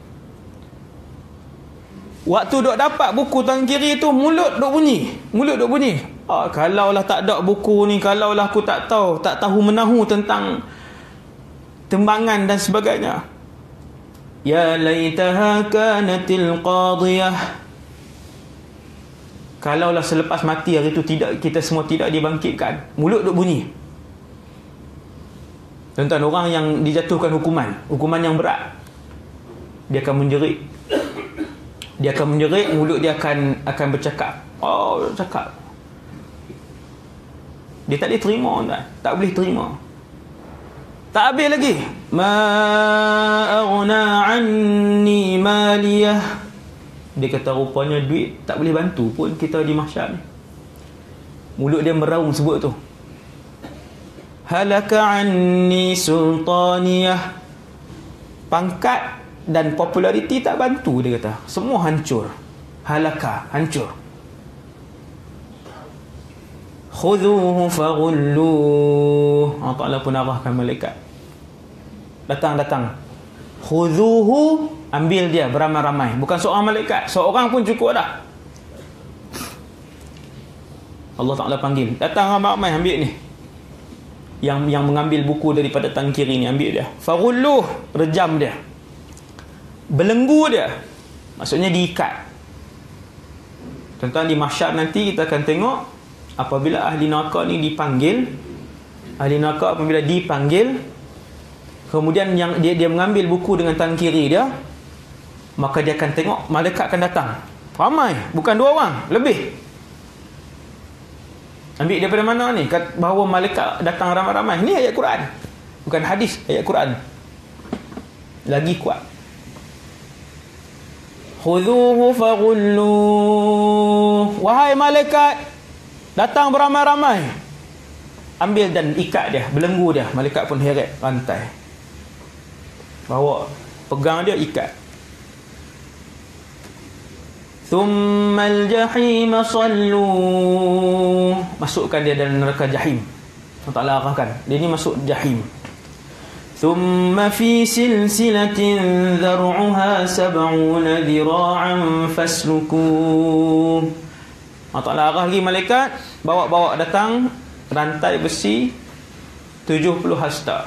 Waktu duk dapat buku tangan kiri tu, mulut duk bunyi. Kalaulah tak ada buku ni, kalaulah aku tak tahu menahu tentang tembangan dan sebagainya. Ya laitaha kanatil qadiyah. Kalaulah selepas mati hari tu kita semua tidak dibangkitkan, mulut duk bunyi. Tuan-tuan, orang yang dijatuhkan hukuman yang berat, dia akan menjerit. Mulut dia akan bercakap. Cakap. Dia tak boleh terima, tak boleh terima. Tak habis lagi. Ma aghna anni maliyah. Dia kata rupanya duit tak boleh bantu pun kita di mahsyar ni. Mulut dia meraung sebut tu. Halaka anni sultaniyah. Pangkat dan populariti tak bantu, dia kata. Semua hancur. Halaka, hancur. Khudhuhu faghulluh. Allah Ta'ala pun arahkan malaikat. Datang. Khudhuhu, ambil dia beramai-ramai. Bukan seorang malaikat, seorang pun cukup dah. Allah Ta'ala panggil. Datang ramai-ramai, ambil ni. Yang mengambil buku daripada tangan kiri ni, ambil dia. Faghulluh, rejam dia. Belenggu dia. Maksudnya diikat. Tuan-tuan, di mahsyar nanti kita akan tengok apabila ahli neraka ni dipanggil, ahli neraka apabila dipanggil, kemudian yang dia mengambil buku dengan tangan kiri dia, maka dia akan tengok malaikat akan datang. Ramai, bukan 2 orang, lebih. Ambil daripada mana ni? Bahawa malaikat datang ramai-ramai. Ni ayat Quran, bukan hadis, ayat Quran. Lagi kuat. Khudhuhu faghulluh. Wahai malaikat, datang beramai-ramai, ambil dan ikat dia, belenggu dia. Malaikat pun heret rantai, bawa, pegang dia, ikat. Thummal jahim sallu. Masukkan dia dalam neraka jahim. Allah Ta'ala arahkan dia ni masuk jahim. Thumma fi silsilatin dhar'uha 70 dhira'an fasluku. Allah Ta'ala arah lagi malaikat, bawa datang rantai besi 70 hasta,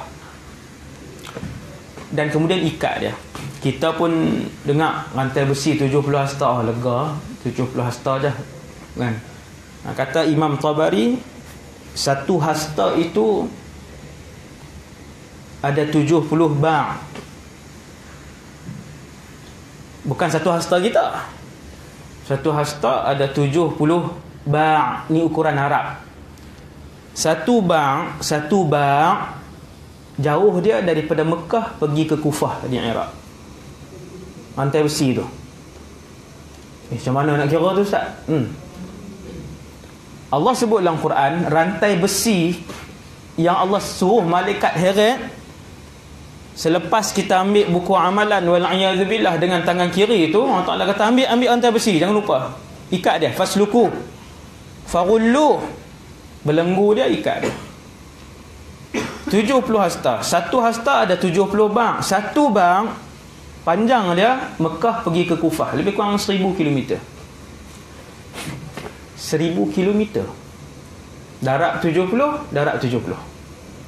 dan kemudian ikat dia. Kita pun dengar rantai besi 70 hasta, lega, 70 hasta je kan. Kata Imam Tabari, satu hasta itu ada 70 ba'. Bukan satu hasta kita. Satu hasta ada 70 ba'. Ni ukuran Arab. Satu ba' jauh dia daripada Mekah pergi ke Kufah di Iraq. Rantai besi tu. Macam mana nak kira tu, Ustaz? Allah sebut dalam Quran, rantai besi yang Allah suruh malaikat heret. Selepas kita ambil buku amalan wal'iyadzubillah dengan tangan kiri tu, Allah Ta'ala kata ambil rantai besi, jangan lupa ikat dia. Fasluku faghullu, belenggu dia, ikat dia. 70 hasta. Satu hasta ada 70 bang. Satu bang panjang dia Mekah pergi ke Kufah, lebih kurang 1000 km. 1000 km. Darat 70, darat 70.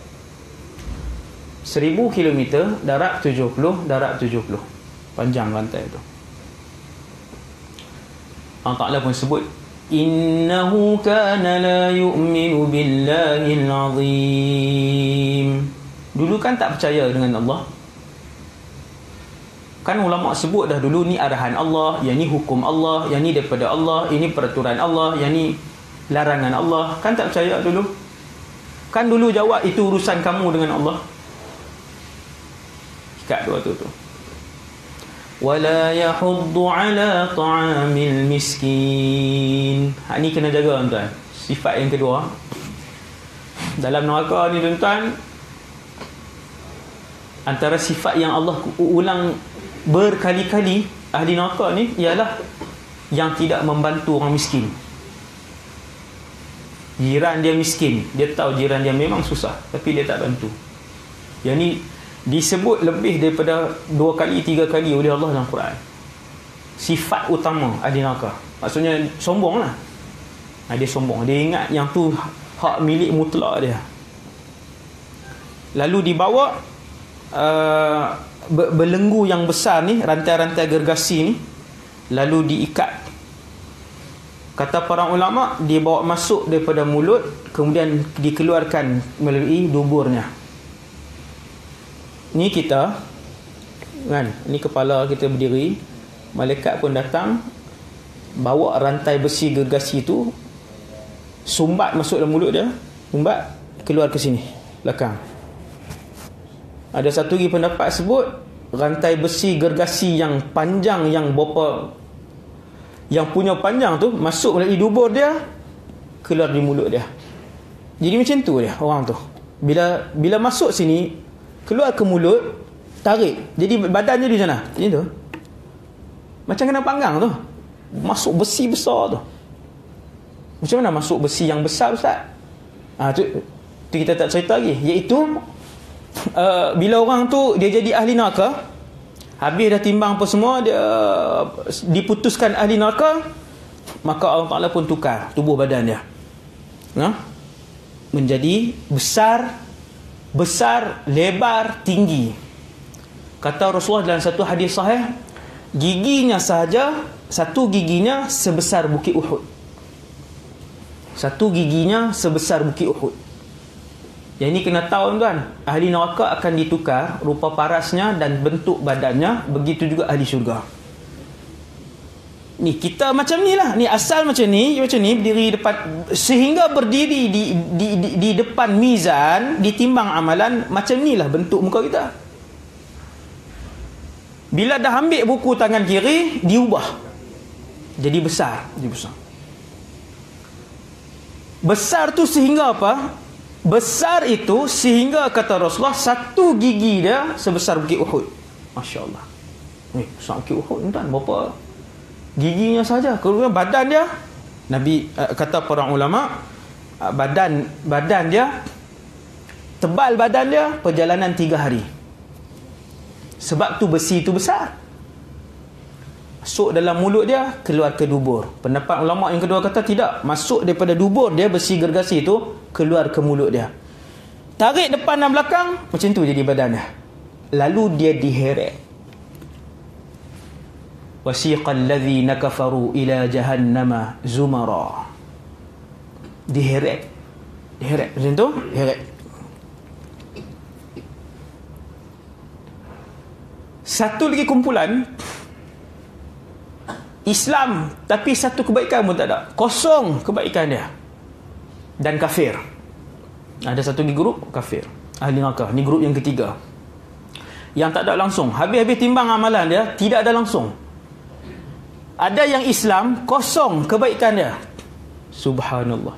1000 km, darat 70, darat 70. Panjang rantai itu. Allah Ta'ala pun sebut, innahu kana la yu'minu billahil azim. Dulu kan tak percaya dengan Allah. Kan ulama sebut dah dulu, ni arahan Allah, yang ni hukum Allah, yang ni daripada Allah, ini peraturan Allah, yang ni larangan Allah. Kan tak percaya dulu. Kan dulu jawab, itu urusan kamu dengan Allah. Ikat dua tu. Wala yahuddu ala ta'amil miskin. Ni kena jaga tuan-tuan. Sifat yang kedua dalam neraka ni tuan-tuan, antara sifat yang Allah ulang berkali-kali ahli neraka ni ialah yang tidak membantu orang miskin. Jiran dia miskin, dia tahu jiran dia memang susah, tapi dia tak bantu. Yang ni disebut lebih daripada 2 kali 3 kali oleh Allah dalam Quran. Sifat utama ahli neraka, maksudnya sombong lah. Dia sombong, dia ingat yang tu hak milik mutlak dia. Lalu dibawa belenggu yang besar ni, rantai-rantai gergasi ni, lalu diikat. Kata para ulama, dibawa masuk daripada mulut, kemudian dikeluarkan melalui duburnya. Ni kita kan, ni kepala kita berdiri, malaikat pun datang, bawa rantai besi gergasi tu, sumbat masuk dalam mulut dia, sumbat keluar ke sini belakang. Ada satu lagi pendapat sebut rantai besi gergasi yang panjang, yang berapa, yang punya panjang tu masuk melalui dubur dia, keluar di mulut dia. Jadi macam tu dia orang tu. Bila masuk sini, keluar ke mulut, tarik. Jadi badannya di sana. Macam tu. Macam kena panggang tu. Masuk besi besar tu. Macam mana masuk besi yang besar, Ustaz? Tu kita tak cerita lagi. Iaitu bila orang tu dia jadi ahli neraka, habis dah timbang apa semua, dia diputuskan ahli neraka, maka Allah Ta'ala pun tukar tubuh badan dia. Menjadi besar, lebar, tinggi. Kata Rasulullah dalam satu hadis sahih, Giginya sahaja, satu giginya sebesar bukit Uhud. Satu giginya sebesar bukit Uhud. Yang ini kena tahu tuan, ahli neraka akan ditukar rupa parasnya dan bentuk badannya, begitu juga ahli syurga. Ni kita macam ni lah, ni asal macam ni berdiri depan, sehingga berdiri di depan mizan, ditimbang amalan, macam ni lah bentuk muka kita. Bila dah ambil buku tangan kiri, diubah jadi besar, besar tu sehingga apa? Besar itu sehingga kata Rasulullah, satu gigi dia sebesar bukit Uhud. Masya Allah. Besar bukit Uhud tuan, berapa giginya saja. Kemudian badan dia, Nabi kata para ulama, badan dia, tebal badan dia perjalanan 3 hari. Sebab tu besi tu besar. Masuk dalam mulut dia, keluar ke dubur. Pendapat ulama yang kedua kata tidak, masuk daripada dubur dia, besi gergasi tu keluar ke mulut dia. Tarik depan dan belakang, macam tu jadi badan dia. Lalu dia diheret. Wasiqal ladzina kafaru ila jahannama zumara. Diheret macam tu, heret. Satu lagi kumpulan Islam, tapi satu kebaikan pun tak ada, kosong kebaikan dia, dan kafir. Ada satu lagi grup kafir, ahli neraka. Ni grup yang ketiga, yang tak ada langsung. Habis-habis timbang amalan dia, tidak ada langsung. Ada yang Islam, kosong kebaikan dia. Subhanallah.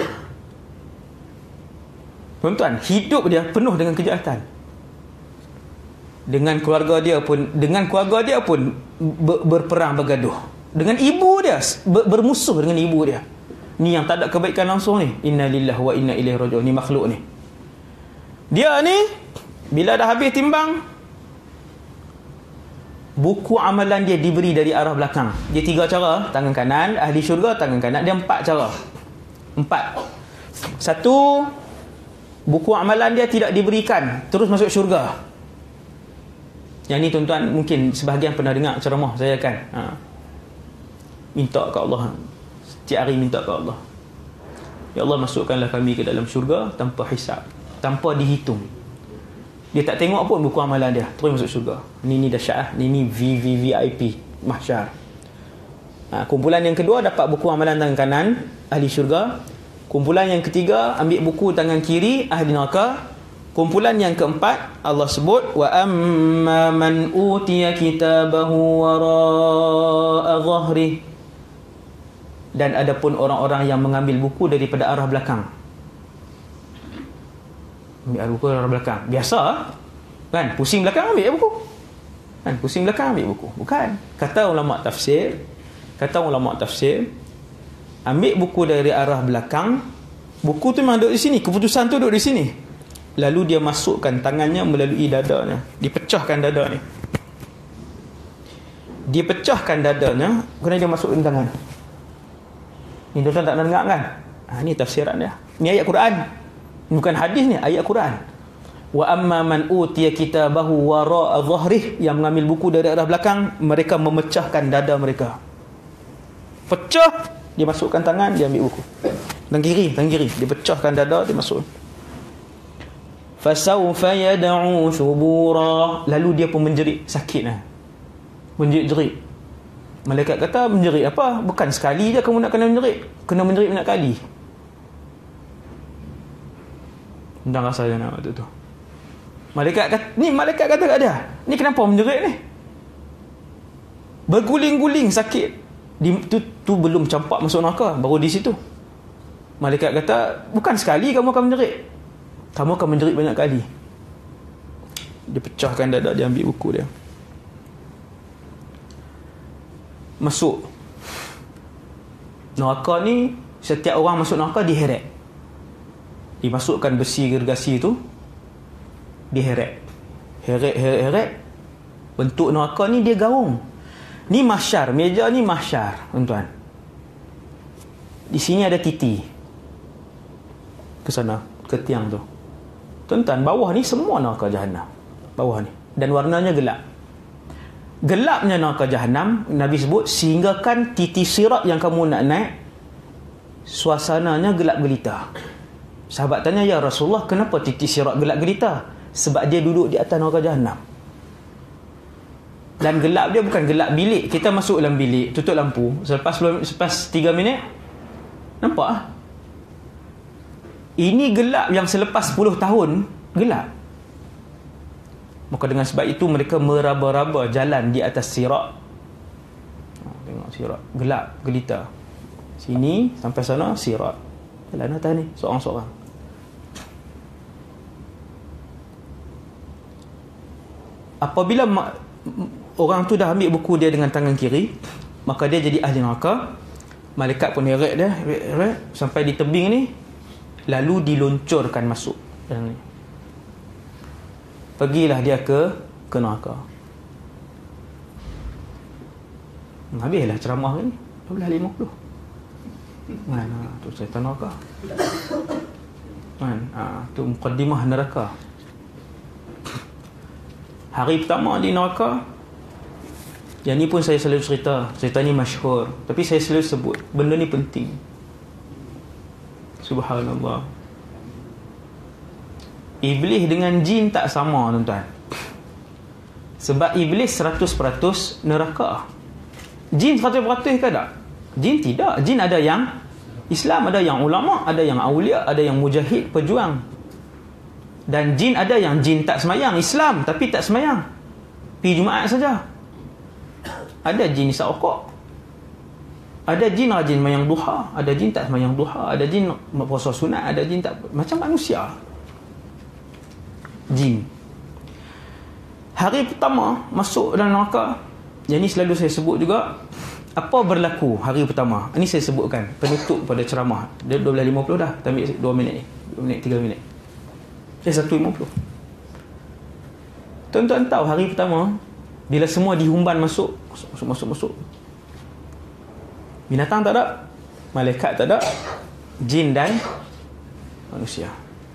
Tuan-tuan, hidup dia penuh dengan kejahatan. Dengan keluarga dia pun berperang, bergaduh. Dengan ibu dia, bermusuh dengan ibu dia. Ni yang tak ada kebaikan langsung ni. Inna lillahi wa inna ilaihi raji'un. Ni makhluk ni. Dia ni, bila dah habis timbang, buku amalan dia diberi dari arah belakang. Dia 3 cara. Tangan kanan, ahli syurga, tangan kanan. Dia 4 cara. 4. Satu, buku amalan dia tidak diberikan, terus masuk syurga. Yang ni tuan-tuan mungkin sebahagian pernah dengar ceramah saya kan. Minta ke Allah. Setiap hari minta ke Allah. Ya Allah, masukkanlah kami ke dalam syurga tanpa hisap, tanpa dihitung. Dia tak tengok pun buku amalan dia, terus masuk syurga. Ni dahsyat lah. Ni VVVIP mahsyar. Kumpulan yang kedua dapat buku amalan tangan kanan, ahli syurga. Kumpulan yang ketiga ambil buku tangan kiri, ahli neraka. Kumpulan yang keempat, Allah sebut, wa amma man utiya kitabahu wara'a dhahri. Dan adapun orang-orang yang mengambil buku daripada arah belakang. Ambil buku arah belakang. Biasa kan, pusing belakang ambil buku. Kan, pusing belakang ambil buku. Bukan. Kata ulama tafsir, ambil buku dari arah belakang. Buku tu memang duduk di sini, keputusan tu duduk di sini. Lalu dia masukkan tangannya melalui dadanya. Dipecahkan dada ni. Dipecahkan dadanya, kerana dia masukkan tangan. Ni tuan-tuan tak dengar kan? Ni tafsiran dia. Ni ayat Quran. Bukan hadis ni, ayat Quran. Wa amma man utiya kitabahu wara'a dhahrih, yang mengambil buku dari arah belakang, mereka memecahkan dada mereka. Pecah, dia masukkan tangan, dia ambil buku. Tangan kiri, dia pecahkan dada, dia masuk. Fasawfa yad'u thubura, lalu dia pun menjerit sakit lah. Menjerit. Malaikat kata, menjerit apa? Bukan sekali je kamu nak kena menjerit, kena menjerit banyak kali. Dah rasa je nak waktu tu. Malaikat kata kat dia, ni kenapa menjerit ni? Berguling-guling sakit. Tu belum campak masuk neraka, baru di situ. Malaikat kata, bukan sekali kamu akan menjerit, kamu akan menjerit banyak kali. Dia pecahkan dada, dia ambil buku dia. Masuk neraka ni, setiap orang masuk neraka diheret. Dimasukkan besi gergasi tu, diheret. Heret. Bentuk neraka ni dia gaung. Ni mahsyar, meja ni mahsyar, tuan-tuan. Di sini ada titi. Ke sana, ke tiang tu. Tuan-tuan, bawah ni semua neraka Jahannam. Bawah ni. Dan warnanya gelap. Gelapnya neraka Jahannam, Nabi sebut, sehinggakan titi sirat yang kamu nak naik, suasananya gelap gelita. Sahabat tanya, ya Rasulullah, kenapa titi sirat gelap gelita? Sebab dia duduk di atas neraka Jahannam. Dan gelap dia bukan gelap bilik. Kita masuk dalam bilik, tutup lampu, selepas 3 minit nampak. Ini gelap yang selepas 10 tahun gelap. Maka dengan sebab itu mereka meraba-raba jalan di atas sirat. Tengok sirat, gelap gelita. Sini sampai sana sirat. Jalan atas ni seorang-seorang. Apabila orang tu dah ambil buku dia dengan tangan kiri, maka dia jadi ahli neraka. Malaikat pun heret dia, heret sampai di tebing ni, lalu diluncurkan masuk dalam ni. Pergilah dia ke neraka. Habislah ceramah ni 12.50. Mana tu cerita neraka. Tu mukaddimah neraka. Hari pertama di neraka, yang ni pun saya selalu cerita ni masyhur, tapi saya selalu sebut benda ni penting. Subhanallah. Iblis dengan jin tak sama, tuan-tuan. Sebab iblis 100% neraka. Jin 100% ke tak? Jin tidak. Jin ada yang Islam, ada yang ulama, ada yang awliya, ada yang mujahid, pejuang. Dan jin ada yang jin tak semayang, Islam tapi tak semayang, pergi Jumaat saja. Ada jin isap rokok, ada jin rajin semayang duha, ada jin tak semayang duha, ada jin puasa sunat, ada jin tak, macam manusia. Jin. Hari pertama masuk dalam neraka, yang ni selalu saya sebut juga, apa berlaku hari pertama. Ini saya sebutkan penutup pada ceramah. Dia 12.50 dah, kita ambil 2 minit ni, 2 minit 3 minit. Saya 1.50. Tuan-tuan tahu hari pertama bila semua dihumban masuk, binatang tak ada, malaikat tak ada, jin dan manusia.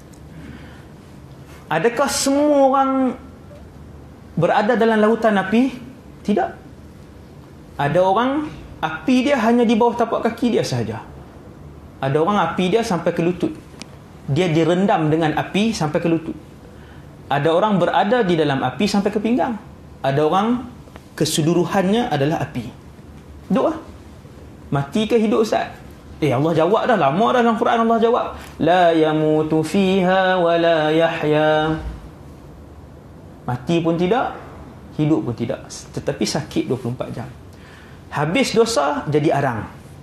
Adakah semua orang berada dalam lautan api? Tidak. Ada orang api dia hanya di bawah tapak kaki dia sahaja. Ada orang api dia sampai ke lutut. Dia direndam dengan api sampai ke lutut. Ada orang berada di dalam api sampai ke pinggang. Ada orang keseluruhannya adalah api. Doa. Mati ke hidup Ustaz? Allah jawab dah, lama dah dalam Quran Allah jawab. La yamutu fiha wa la yahya. Mati pun tidak, hidup pun tidak, tetapi sakit 24 jam. Habis dosa jadi arang.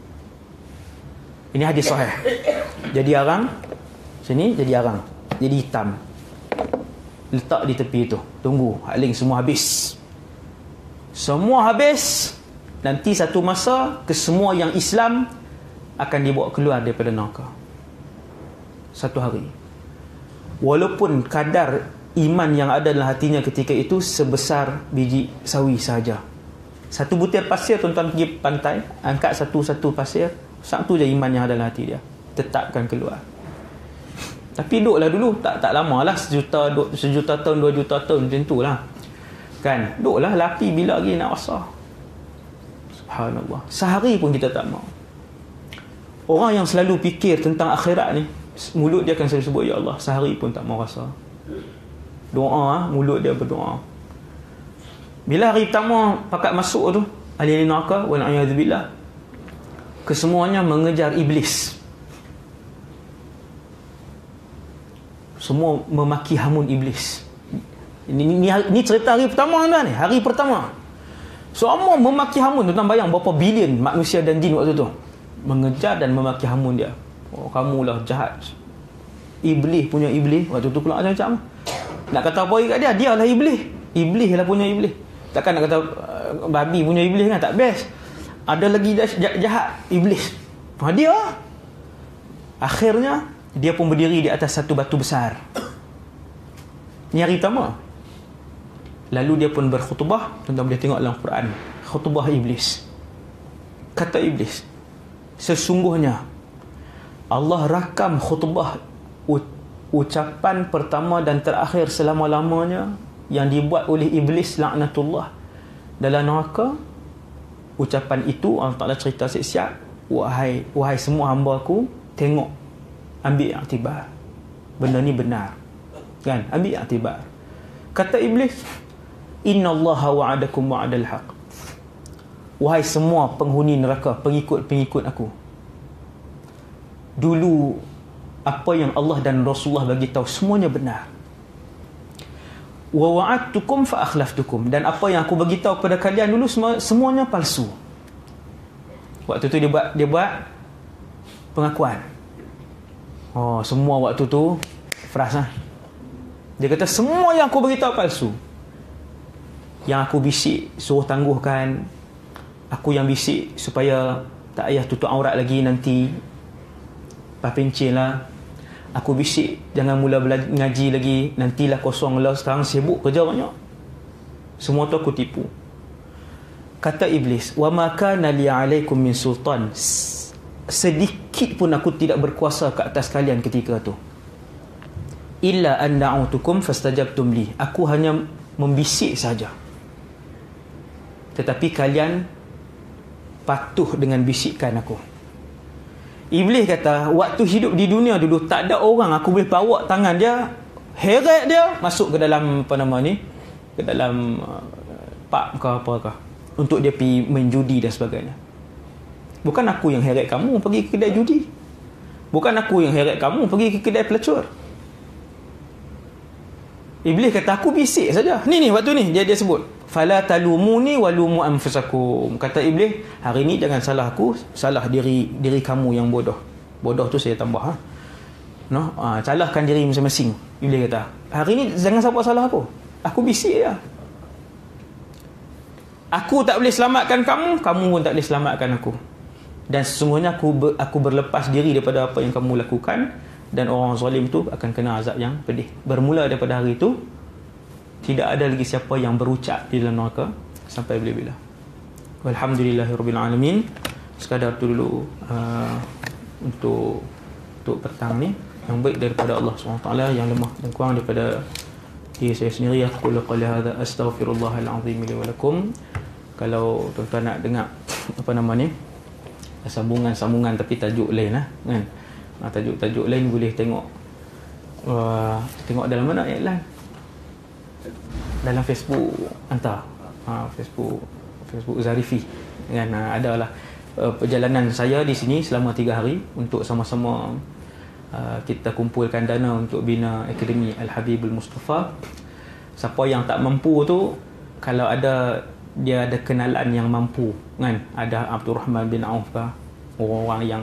Ini hadis sahih. Jadi arang, sini jadi arang, jadi hitam. Letak di tepi itu, tunggu haling semua habis. Semua habis. Nanti satu masa kesemua yang Islam akan dibawa keluar daripada neraka. Satu hari. Walaupun kadar iman yang ada dalam hatinya ketika itu sebesar biji sawi saja. Satu butir pasir, tuan-tuan pergi pantai, angkat satu-satu pasir, satu je iman yang ada dalam hati dia, tetapkan keluar. Tapi duduklah dulu, tak lama lah, sejuta tahun, 2 juta tahun, macam tu lah kan. Duduklah, api bila lagi nak rasa. Subhanallah. Sehari pun kita tak mau. Orang yang selalu fikir tentang akhirat ni, mulut dia akan selalu sebut, ya Allah, sehari pun tak mau rasa. Doa, mulut dia berdoa. Bila hari pertama pakat masuk tu, ahli neraka, wal'iyadzubillah, kesemuanya mengejar iblis. Semua memaki hamun iblis. Ini cerita hari pertama tuan ni, hari pertama. Semua memaki hamun. Tuan bayang berapa bilion manusia dan jin waktu tu mengejar dan memaki hamun dia. Oh, kamulah jahat. Iblis punya iblis. Waktu tu pula macam nak kata apa kat dia? Dia lah iblis. Iblis lah punya iblis. Takkan nak kata babi punya iblis kan? Tak best. Ada lagi jahat, iblis. Dia. Akhirnya dia pun berdiri di atas satu batu besar. Ini hari pertama. Lalu dia pun berkhutbah. Tuan-tuan boleh tengok dalam Quran. Khutbah iblis. Kata iblis, sesungguhnya Allah rakam khutbah ucapan pertama dan terakhir selama-lamanya yang dibuat oleh iblis laknatullah dalam neraka. Ucapan itu Allah Ta'ala cerita siap-siap, wahai semua hamba aku, tengok, ambil iktibar, benda ni benar kan, ambil iktibar. Kata Iblis, innallaha wa'adakum wa'adal haq, wahai semua penghuni neraka, pengikut-pengikut aku, dulu apa yang Allah dan Rasulullah bagi tahu semuanya benar. Wa wa'adtukum fa akhlaftukum, dan apa yang aku bagi tahu kepada kalian dulu semuanya palsu. Waktu tu dia buat pengakuan. Oh, semua waktu tu frasa. Dia kata semua yang aku bagi tahu palsu. Yang aku bisik suruh tangguhkan, aku yang bisik supaya tak payah tutup aurat lagi nanti, papencin lah. Aku bisik jangan mula ngaji lagi, nantilah kosong lah, sekarang sibuk kerja banyak. Semua tu aku tipu. Kata Iblis, wa ma kana li alaikum min sultan, sedikit pun aku tidak berkuasa ke atas kalian ketika tu, illa an da'utukum fastajabtum li, aku hanya membisik saja, tetapi kalian patuh dengan bisikan aku. Iblis kata, waktu hidup di dunia dulu tak ada orang aku boleh bawa tangan dia, heret dia masuk ke dalam apa nama ni, ke dalam pub ke apakah, untuk dia pergi main judi dan sebagainya. Bukan aku yang heret kamu pergi ke kedai judi, bukan aku yang heret kamu pergi ke kedai pelacur. Iblis kata aku bisik saja. Ni waktu ni dia sebut, fala talumuni walumu anfusakum. Kata Iblis, hari ni jangan salah aku, salah diri kamu yang bodoh. Bodoh tu saya tambah salahkan diri masing-masing. Iblis kata, hari ni jangan siapa salah aku bisik je. Aku tak boleh selamatkan kamu, kamu pun tak boleh selamatkan aku. Dan sesungguhnya aku berlepas diri daripada apa yang kamu lakukan, dan orang zalim tu akan kena azab yang pedih. Bermula daripada hari itu tidak ada lagi siapa yang berucap di dalam neraka sampai bila-bila. Walhamdulillahirabbil alamin. Sekadar tu dulu untuk petang ni, yang baik daripada Allah SWT, yang lemah dan kurang daripada diri saya sendiri. Aku qala hadza astaghfirullahal azim li wa lakum. Kalau tuan-tuan nak dengar apa nama ni, sambungan tapi tajuk lain lah kan. Tajuk lain boleh tengok dalam mana iklan, dalam Facebook hantar, Facebook Zarifi kan. Adalah perjalanan saya di sini selama 3 hari untuk sama-sama kita kumpulkan dana untuk bina Akademi Al-Habibul Mustafa. Siapa yang tak mampu tu, kalau dia ada kenalan yang mampu kan, ada Abdul Rahman bin Auf ke, orang-orang yang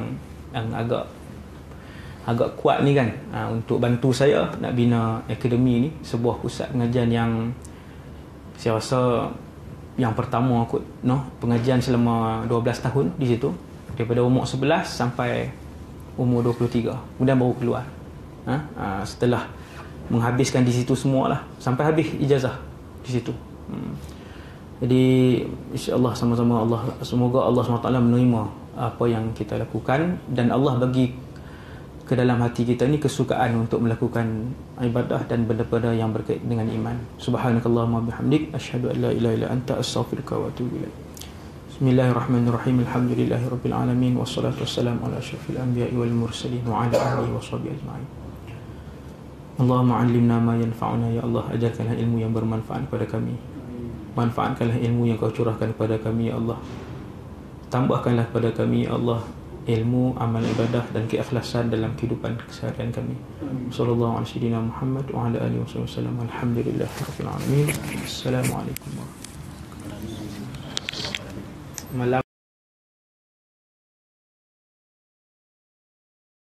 agak kuat ni kan, untuk bantu saya nak bina akademi ni, sebuah pusat pengajian yang saya rasa yang pertama aku pengajian selama 12 tahun di situ, daripada umur 11 sampai umur 23, kemudian baru keluar setelah menghabiskan di situ semualah sampai habis ijazah di situ. Jadi insya-Allah sama-sama semoga Allah SWT menerima apa yang kita lakukan, dan Allah bagi ke dalam hati kita ni kesukaan untuk melakukan ibadah dan benda-benda yang berkait dengan iman. Subhanakallahumma bihamdik, asyhadu an la ilaha illa anta, astaghfiruka wa atubu ilaik. Bismillahirrahmanirrahim. Alhamdulillahirabbil alamin, wassalatu wassalamu ala asyrafil anbiya'i wal mursalin wa ala alihi washabihi ajma'in. Allahumma 'allimna ma yanfa'una, ya Allah, ajarkanlah ilmu yang bermanfaat kepada kami. Manfaatkanlah ilmu yang Kau curahkan kepada kami, ya Allah. Tambahkanlah kepada kami, ya Allah, ilmu, amal ibadah dan keikhlasan dalam kehidupan keseharian kami. Sallallahu alaihi wasallam Muhammad wa ala alihi wasallam. Alhamdulillahirabbil alamin. Assalamualaikum warahmatullahi wabarakatuh.